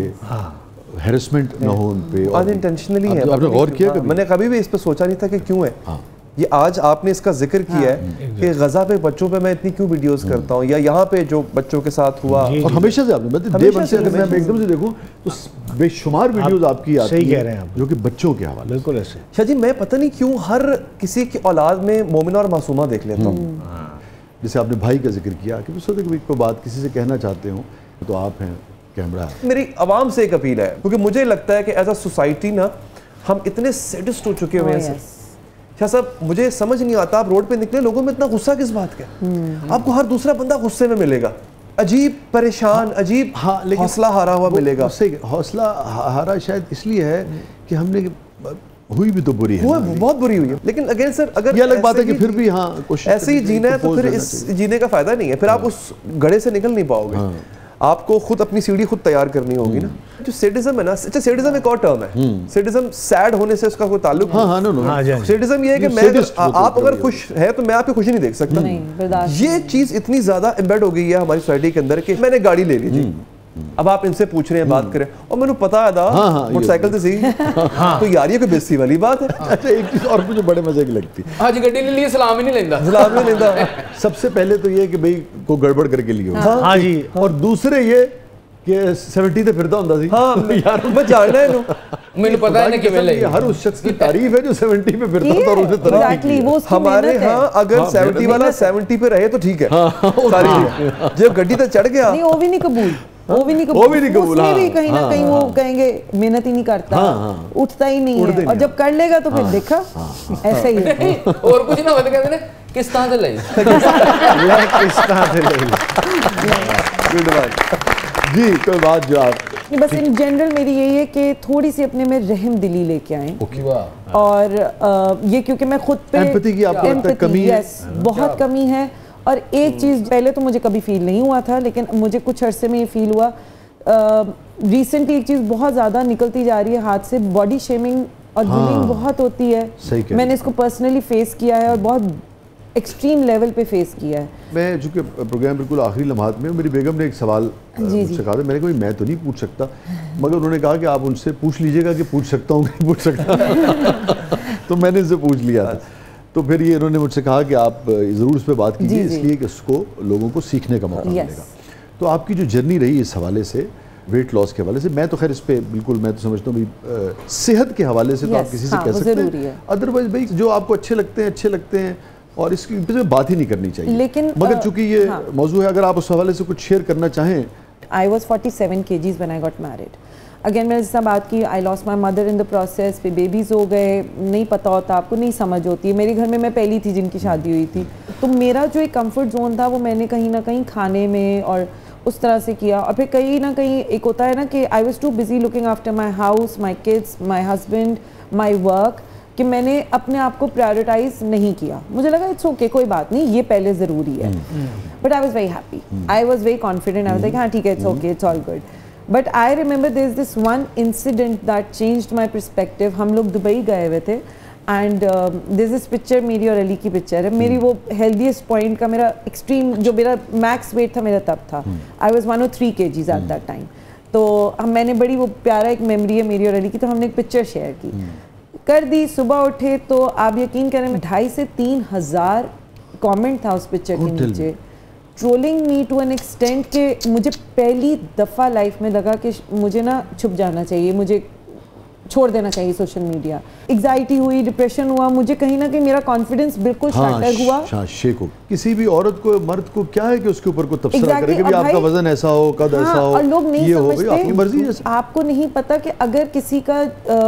Speaker 1: हैरेसमेंट ना हो उन पे?
Speaker 4: अनइंटेंशनली है।
Speaker 1: आपने गौर किया कभी?
Speaker 4: मैंने कभी भी इस पर सोचा नहीं था कि क्यों है। ये आज आपने इसका जिक्र किया है कि गजा पे बच्चों पे मैं इतनी क्यों वीडियोस करता हूँ, या यहाँ पे जो बच्चों के साथ हुआ,
Speaker 1: और हमेशा से आपने मतलब डे वन से अगर मैं एकदम से देखूं तो बेशुमार वीडियोस आपकी आती
Speaker 3: सही कह रहे हैं आप,
Speaker 1: जो कि बच्चों के हवाले।
Speaker 3: बिल्कुल ऐसे।
Speaker 4: शाह जी मैं पता नहीं क्यों हर किसी की औलाद में मोमिना और मासूमा देख लेता हूँ।
Speaker 1: जैसे आपने भाई का जिक्र किया कि उसको कोई बात किसी से कहना चाहते हो तो आप हैं, कैमरा है।
Speaker 4: मेरी आवाम से एक अपील है, क्योंकि मुझे लगता है कि एज अ सोसाइटी ना हम इतने सैडिस्ट हो चुके हुए हैं। शाह साहब मुझे समझ नहीं आता, आप रोड पे निकले लोगों में इतना गुस्सा किस बात का? आपको हर दूसरा बंदा गुस्से में मिलेगा, अजीब परेशान, अजीब हौसला हारा हुआ मिलेगा।
Speaker 1: हौसला हारा शायद इसलिए है कि हमने हुई भी तो बुरी है,
Speaker 4: बहुत बुरी हुई है। लेकिन अगेन सर अगर
Speaker 1: ये अलग बात है कि फिर भी हाँ कोशिश
Speaker 4: ऐसे ही जीना है तो फिर इस जीने का फायदा नहीं है, फिर आप उस गड़े से निकल नहीं पाओगे। आपको खुद अपनी सीढ़ी खुद तैयार करनी होगी ना। जो सेडिज्म है ना, अच्छा सेडिज्म एक और टर्म है, सेडिज्म सैड होने से उसका कोई ताल्लुक नहीं। सेडिज्म ये है कि मैं आप अगर खुश है तो मैं आपकी खुशी नहीं देख सकता। ये चीज इतनी ज्यादा एम्बेड हो गई है हमारी सोसाइटी के अंदर कि मैंने गाड़ी ले ली जी, अब आप इनसे पूछ रहे हैं बात करें और मैंने पता है मोटरसाइकिल से सही तो यार ये कोई बेइज्जती वाली बात है।
Speaker 1: अच्छा एक चीज और मुझे बड़े मजे की लगती है,
Speaker 2: हाँ जी गड्डी ले लिए सलाम ही नहीं लेंदा,
Speaker 4: सलाम नहीं लेंदा।
Speaker 1: सबसे पहले तो ये कि भाई को गड़बड़ करके लियो,
Speaker 3: हाँ जी,
Speaker 1: और दूसरे ये कि 70 ते फिरता होता सी।
Speaker 4: हाँ यार मैं जानना है
Speaker 2: मैंने पता है ना कि मैं
Speaker 1: हर उस शख्स की तारीफ है जो 70 पे फिरता था और उसे तरक्की की है।
Speaker 4: हमारे यहाँ अगर 70 वाला 70 पे रहे तो ठीक है, सारी जब गड्डी तक चढ़ गया
Speaker 5: नहीं वो भी नहीं कबूल, वो भी नहीं कबूल, उसमें भी कहीं ना कहीं वो कहेंगे मेहनत ही नहीं करता, उठता ही नहीं है, और जब कर लेगा तो फिर देखा ऐसा ही है।
Speaker 2: और कुछ ना होता कहते हैं किस तरह से ले
Speaker 1: गुड बात जी। कोई बात जो आप
Speaker 5: बस इन जनरल मेरी यही है कि थोड़ी सी अपने में रहम दिली लेके आए, और ये क्योंकि मैं खुद पे
Speaker 1: एम्पैथी की आपको लगता है कमी है?
Speaker 5: बहुत कमी है। और एक चीज़ पहले तो मुझे कभी फील नहीं हुआ था, लेकिन मुझे कुछ अरसे में ये फील हुआ रिसेंटली। एक चीज़ बहुत ज़्यादा निकलती जा रही है हाथ से, बॉडी शेमिंग और बुलिंग बहुत होती है। मैंने इसको पर्सनली फेस किया है और बहुत एक्सट्रीम लेवल पे फेस किया है।
Speaker 1: मैं चूँकि प्रोग्राम बिल्कुल आखिरी लम्हात में, मेरी बेगम ने एक सवाल मुझसे कहा था, मैंने कहा मैं तो नहीं पूछ सकता, मगर उन्होंने कहा कि आप उनसे पूछ लीजिएगा कि पूछ सकता हूँ कि पूछ सकता तो मैंने इनसे पूछ लिया था। तो फिर ये इन्होंने मुझसे कहा कि आप ज़रूर इस पर बात कीजिए, इसलिए कि उसको लोगों को सीखने का मौका मिलेगा। तो आपकी जो जर्नी रही इस हवाले से, वेट लॉस के हवाले से, मैं तो खैर इस पे बिल्कुल मैं तो समझता हूँ भाई सेहत के हवाले से तो आप किसी से कह सकते हैं, अदरवाइज भाई जो आपको अच्छे लगते हैं और इसकी बात ही नहीं करनी चाहिए।
Speaker 5: लेकिन
Speaker 1: मगर चूंकि ये मौजूद है, अगर आप उस हवाले से कुछ शेयर करना चाहें।
Speaker 5: I was 47 kgs when I got married. Again मैंने जैसा बात की, I lost my mother in the process, फिर बेबीज़ हो गए, नहीं पता होता, आपको नहीं समझ होती है। मेरे घर में मैं पहली थी जिनकी शादी हुई थी, तो मेरा जो एक कंफर्ट जोन था वो मैंने कहीं ना कहीं खाने में और उस तरह से किया। और फिर कहीं ना कहीं एक होता है ना कि I was too busy looking after my house, my kids, my husband, my work, कि मैंने अपने आप को प्रायोरिटाइज नहीं किया। मुझे लगा इट्स ओके, कोई बात नहीं, ये पहले ज़रूरी है। But I was very happy, I was very confident, I was like हाँ ठीक है, it's okay, it's all good. But I remember there is this one incident that changed my perspective. हम लोग दुबई गए हुए थे एंड दिस इज पिक्चर मेरी और अली की पिक्चर है। मेरी वो हेल्दीएस्ट पॉइंट का मेरा एक्सट्रीम जो मेरा मैक्स वेट था मेरा तब था, I was 103 kgs at that time. तो मैंने बड़ी वो प्यारा एक मेमोरी है मेरी और अली की, तो हमने एक पिक्चर शेयर की कर दी। सुबह उठे तो आप यकीन करें 2,500 से 3,000 कमेंट था उस पिक्चर के नीचे, trolling me to an extent के मुझे पहली दफ़ा लाइफ में लगा कि मुझे ना छुप जाना चाहिए, मुझे छोड़ देना चाहिए सोशल मीडिया। एग्जाइटी हुई, डिप्रेशन हुआ, मुझे कहीं ना कहीं मेरा कॉन्फिडेंस बिल्कुल शैटर हुआ।
Speaker 1: शेक किसी भी औरत को, मर्द को क्या है कि उसके ऊपर को तबसरा करे कि भी आपका वजन ऐसा हो, कद ऐसा हो,
Speaker 5: और लोग नहीं समझते,
Speaker 1: आपकी मर्जी है।
Speaker 5: आपको नहीं पता कि अगर किसी का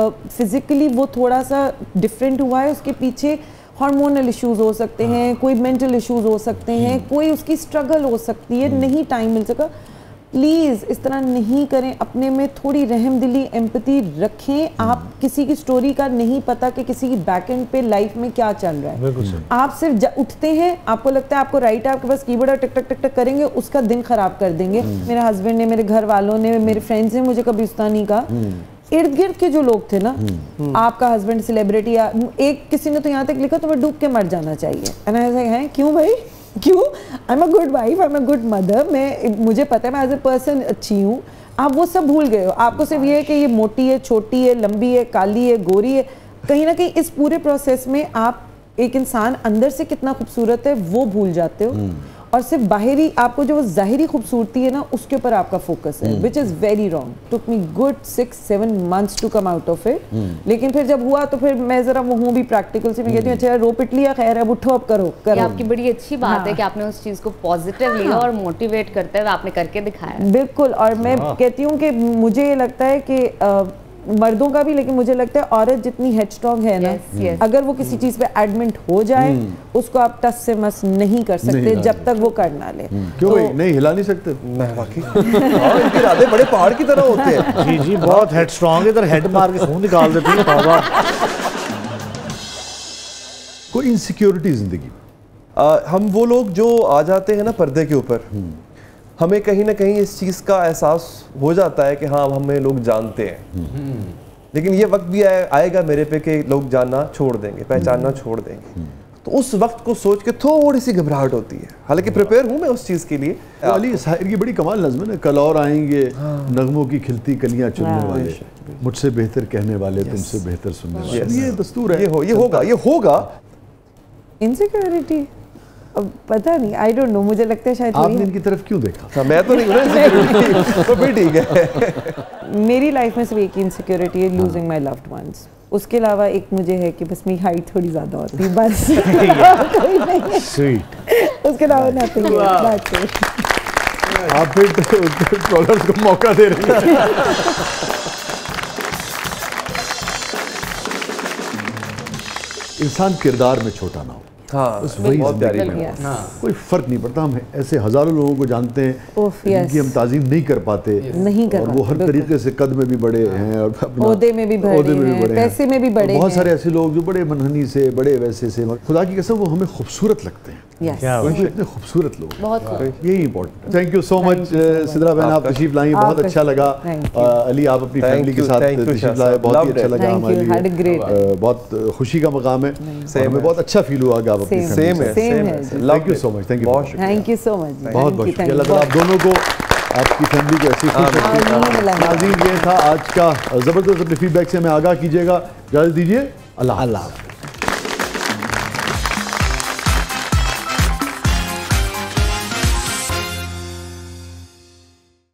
Speaker 5: फिजिकली वो थोड़ा सा डिफरेंट हुआ है, उसके पीछे हार्मोनल इश्यूज हो सकते हैं, कोई मेंटल इश्यूज हो सकते हैं, कोई उसकी स्ट्रगल हो सकती है, नहीं टाइम मिल सका। प्लीज़ इस तरह नहीं करें, अपने में थोड़ी रहमदिली, एम्पैथी रखें। आप किसी की स्टोरी का नहीं पता कि किसी की बैक एंड पे लाइफ में क्या चल रहा है। आप सिर्फ उठते हैं, आपको लगता है आपको राइट है, आपके पास कीबोर्ड और टक टक टक टक करेंगे, उसका दिन खराब कर देंगे। मेरे हस्बैंड ने, मेरे घर वालों ने, मेरे फ्रेंड्स ने मुझे कभी उस तरह नहीं कहा। इर्द गिर्द के जो लोग थे ना, आपका हस्बैंड सेलिब्रिटी, या एक किसी ने तो यहाँ तक लिखा तुम्हें डूब के मर जाना चाहिए। एंड आई वाज लाइक, क्यों भाई, क्यों? I am a good wife, I am a good mother, मुझे पता है मैं एज ए पर्सन अच्छी हूँ। आप वो सब भूल गए हो। आपको सिर्फ ये है कि ये मोटी है, छोटी है, लंबी है, काली है, गोरी है। कहीं ना कहीं इस पूरे प्रोसेस में आप एक इंसान अंदर से कितना खूबसूरत है वो भूल जाते हो, और सिर्फ बाहरी आपको जो ज़ाहिरी खूबसूरती है ना उसके ऊपर आपका फोकस है, which is very wrong. Took me good 6-7 months to come out of it. लेकिन फिर जब हुआ तो फिर मैं ज़रा वो हूँ भी प्रैक्टिकल से, मैं कहती हूँ अच्छा रो पिट लिया, खैर अब उठो, अब करो
Speaker 6: ये आपकी बड़ी अच्छी बात है कि आपने उस चीज़ को पॉजिटिव लिया और मोटिवेट करते हुए आपने करके दिखाया।
Speaker 5: बिल्कुल। और मैं कहती हूँ कि मुझे लगता है कि मर्दों का भी, लेकिन मुझे लगता है औरत जितनी हेडस्ट्रॉन्ग है ना, अगर वो किसी चीज पे एडमेंट हो जाए उसको आप टस से मस नहीं कर सकते जब तक वो कर ना ले।
Speaker 1: क्यों भाई नहीं हिला नहीं सकते?
Speaker 4: वाकई इनके इरादे बड़े पहाड़ की तरह होते हैं।
Speaker 3: जी जी बहुत हेड स्ट्रॉन्ग है, इधर हेड मार के खून निकाल देती है। तौबा।
Speaker 1: कोई इनसिक्योरिटी जिंदगी?
Speaker 4: हम वो लोग जो आ जाते हैं ना पर्दे के ऊपर, हमें कहीं ना कहीं इस चीज़ का एहसास हो जाता है कि हाँ हमें लोग जानते हैं, लेकिन ये वक्त भी आएगा मेरे पे कि लोग जानना छोड़ देंगे, पहचानना छोड़ देंगे। तो उस वक्त को सोच के थोड़ी सी घबराहट होती है, हालांकि प्रिपेयर हूँ मैं उस चीज़ के लिए।
Speaker 1: तो अली शायर की बड़ी कमाल नज़्म है ना, कल और आएंगे नगमों की खिलती कलियां चुनने वाले, मुझसे बेहतर कहने वाले तुमसे बेहतर सुनने वाले। ये दस्तूर है,
Speaker 4: ये होगा।
Speaker 5: इनसिक्योरिटी अब पता नहीं, आई डोंट नो, मुझे लगता है शायद
Speaker 1: आपने इनकी तरफ क्यों देखा?
Speaker 4: मैं तो नहीं हूँ तो भी ठीक है।
Speaker 5: मेरी लाइफ में सिर्फ एक ही इनसिक्योरिटी है, लूजिंग माय लव्ड वंस। उसके अलावा एक मुझे है कि बस मेरी हाइट थोड़ी ज्यादा होती है, बस। कोई नहीं।
Speaker 3: स्वीट।
Speaker 5: उसके अलावा नथिंग है।
Speaker 1: आप फिर ट्रोलर्स को मौका दे रहे हैं। इंसान किरदार में छोटा ना हो,
Speaker 4: हाँ,
Speaker 1: बस वही
Speaker 4: बहुत प्यारी
Speaker 1: जिंदगी
Speaker 4: बात।
Speaker 1: में कोई फर्क नहीं पड़ता। हम ऐसे हजारों लोगों को जानते हैं जिनकी हम ताजीम नहीं कर पाते,
Speaker 5: नहीं कर
Speaker 1: और वो हर तरीके से कद में भी बड़े हैं और
Speaker 5: ओहदे में भी बड़े हैं, पैसे में भी बड़े हैं।
Speaker 1: बहुत सारे ऐसे लोग जो बड़े मनहनी से, बड़े वैसे से, खुदा की कसम वो हमें खूबसूरत लगते हैं। इतने खूबसूरत लोग,
Speaker 6: बहुत
Speaker 1: यही important. Thank you so much Sidra बहन, आप तशरीफ लाई, बहुत अच्छा लगा। अली आप अपनी फैमिली के साथ तशरीफ लाए, बहुत ही अच्छा लगा हमारे लिए, बहुत खुशी का मकाम है, हमें बहुत अच्छा फील हुआ कि आप अपनी
Speaker 4: सेम है।
Speaker 1: Thank you so much, thank you
Speaker 5: so much,
Speaker 1: बहुत बहुत शुक्रिया। अल्लाह ताला आप दोनों को, आपकी फैमिली को ऐसी खुश रखे। नाज़रीन ये था आज का ज़बरदस्त। अपने फीडबैक से हमें आगाह कीजिएगा। इजाज़त दीजिए, अल्लाह।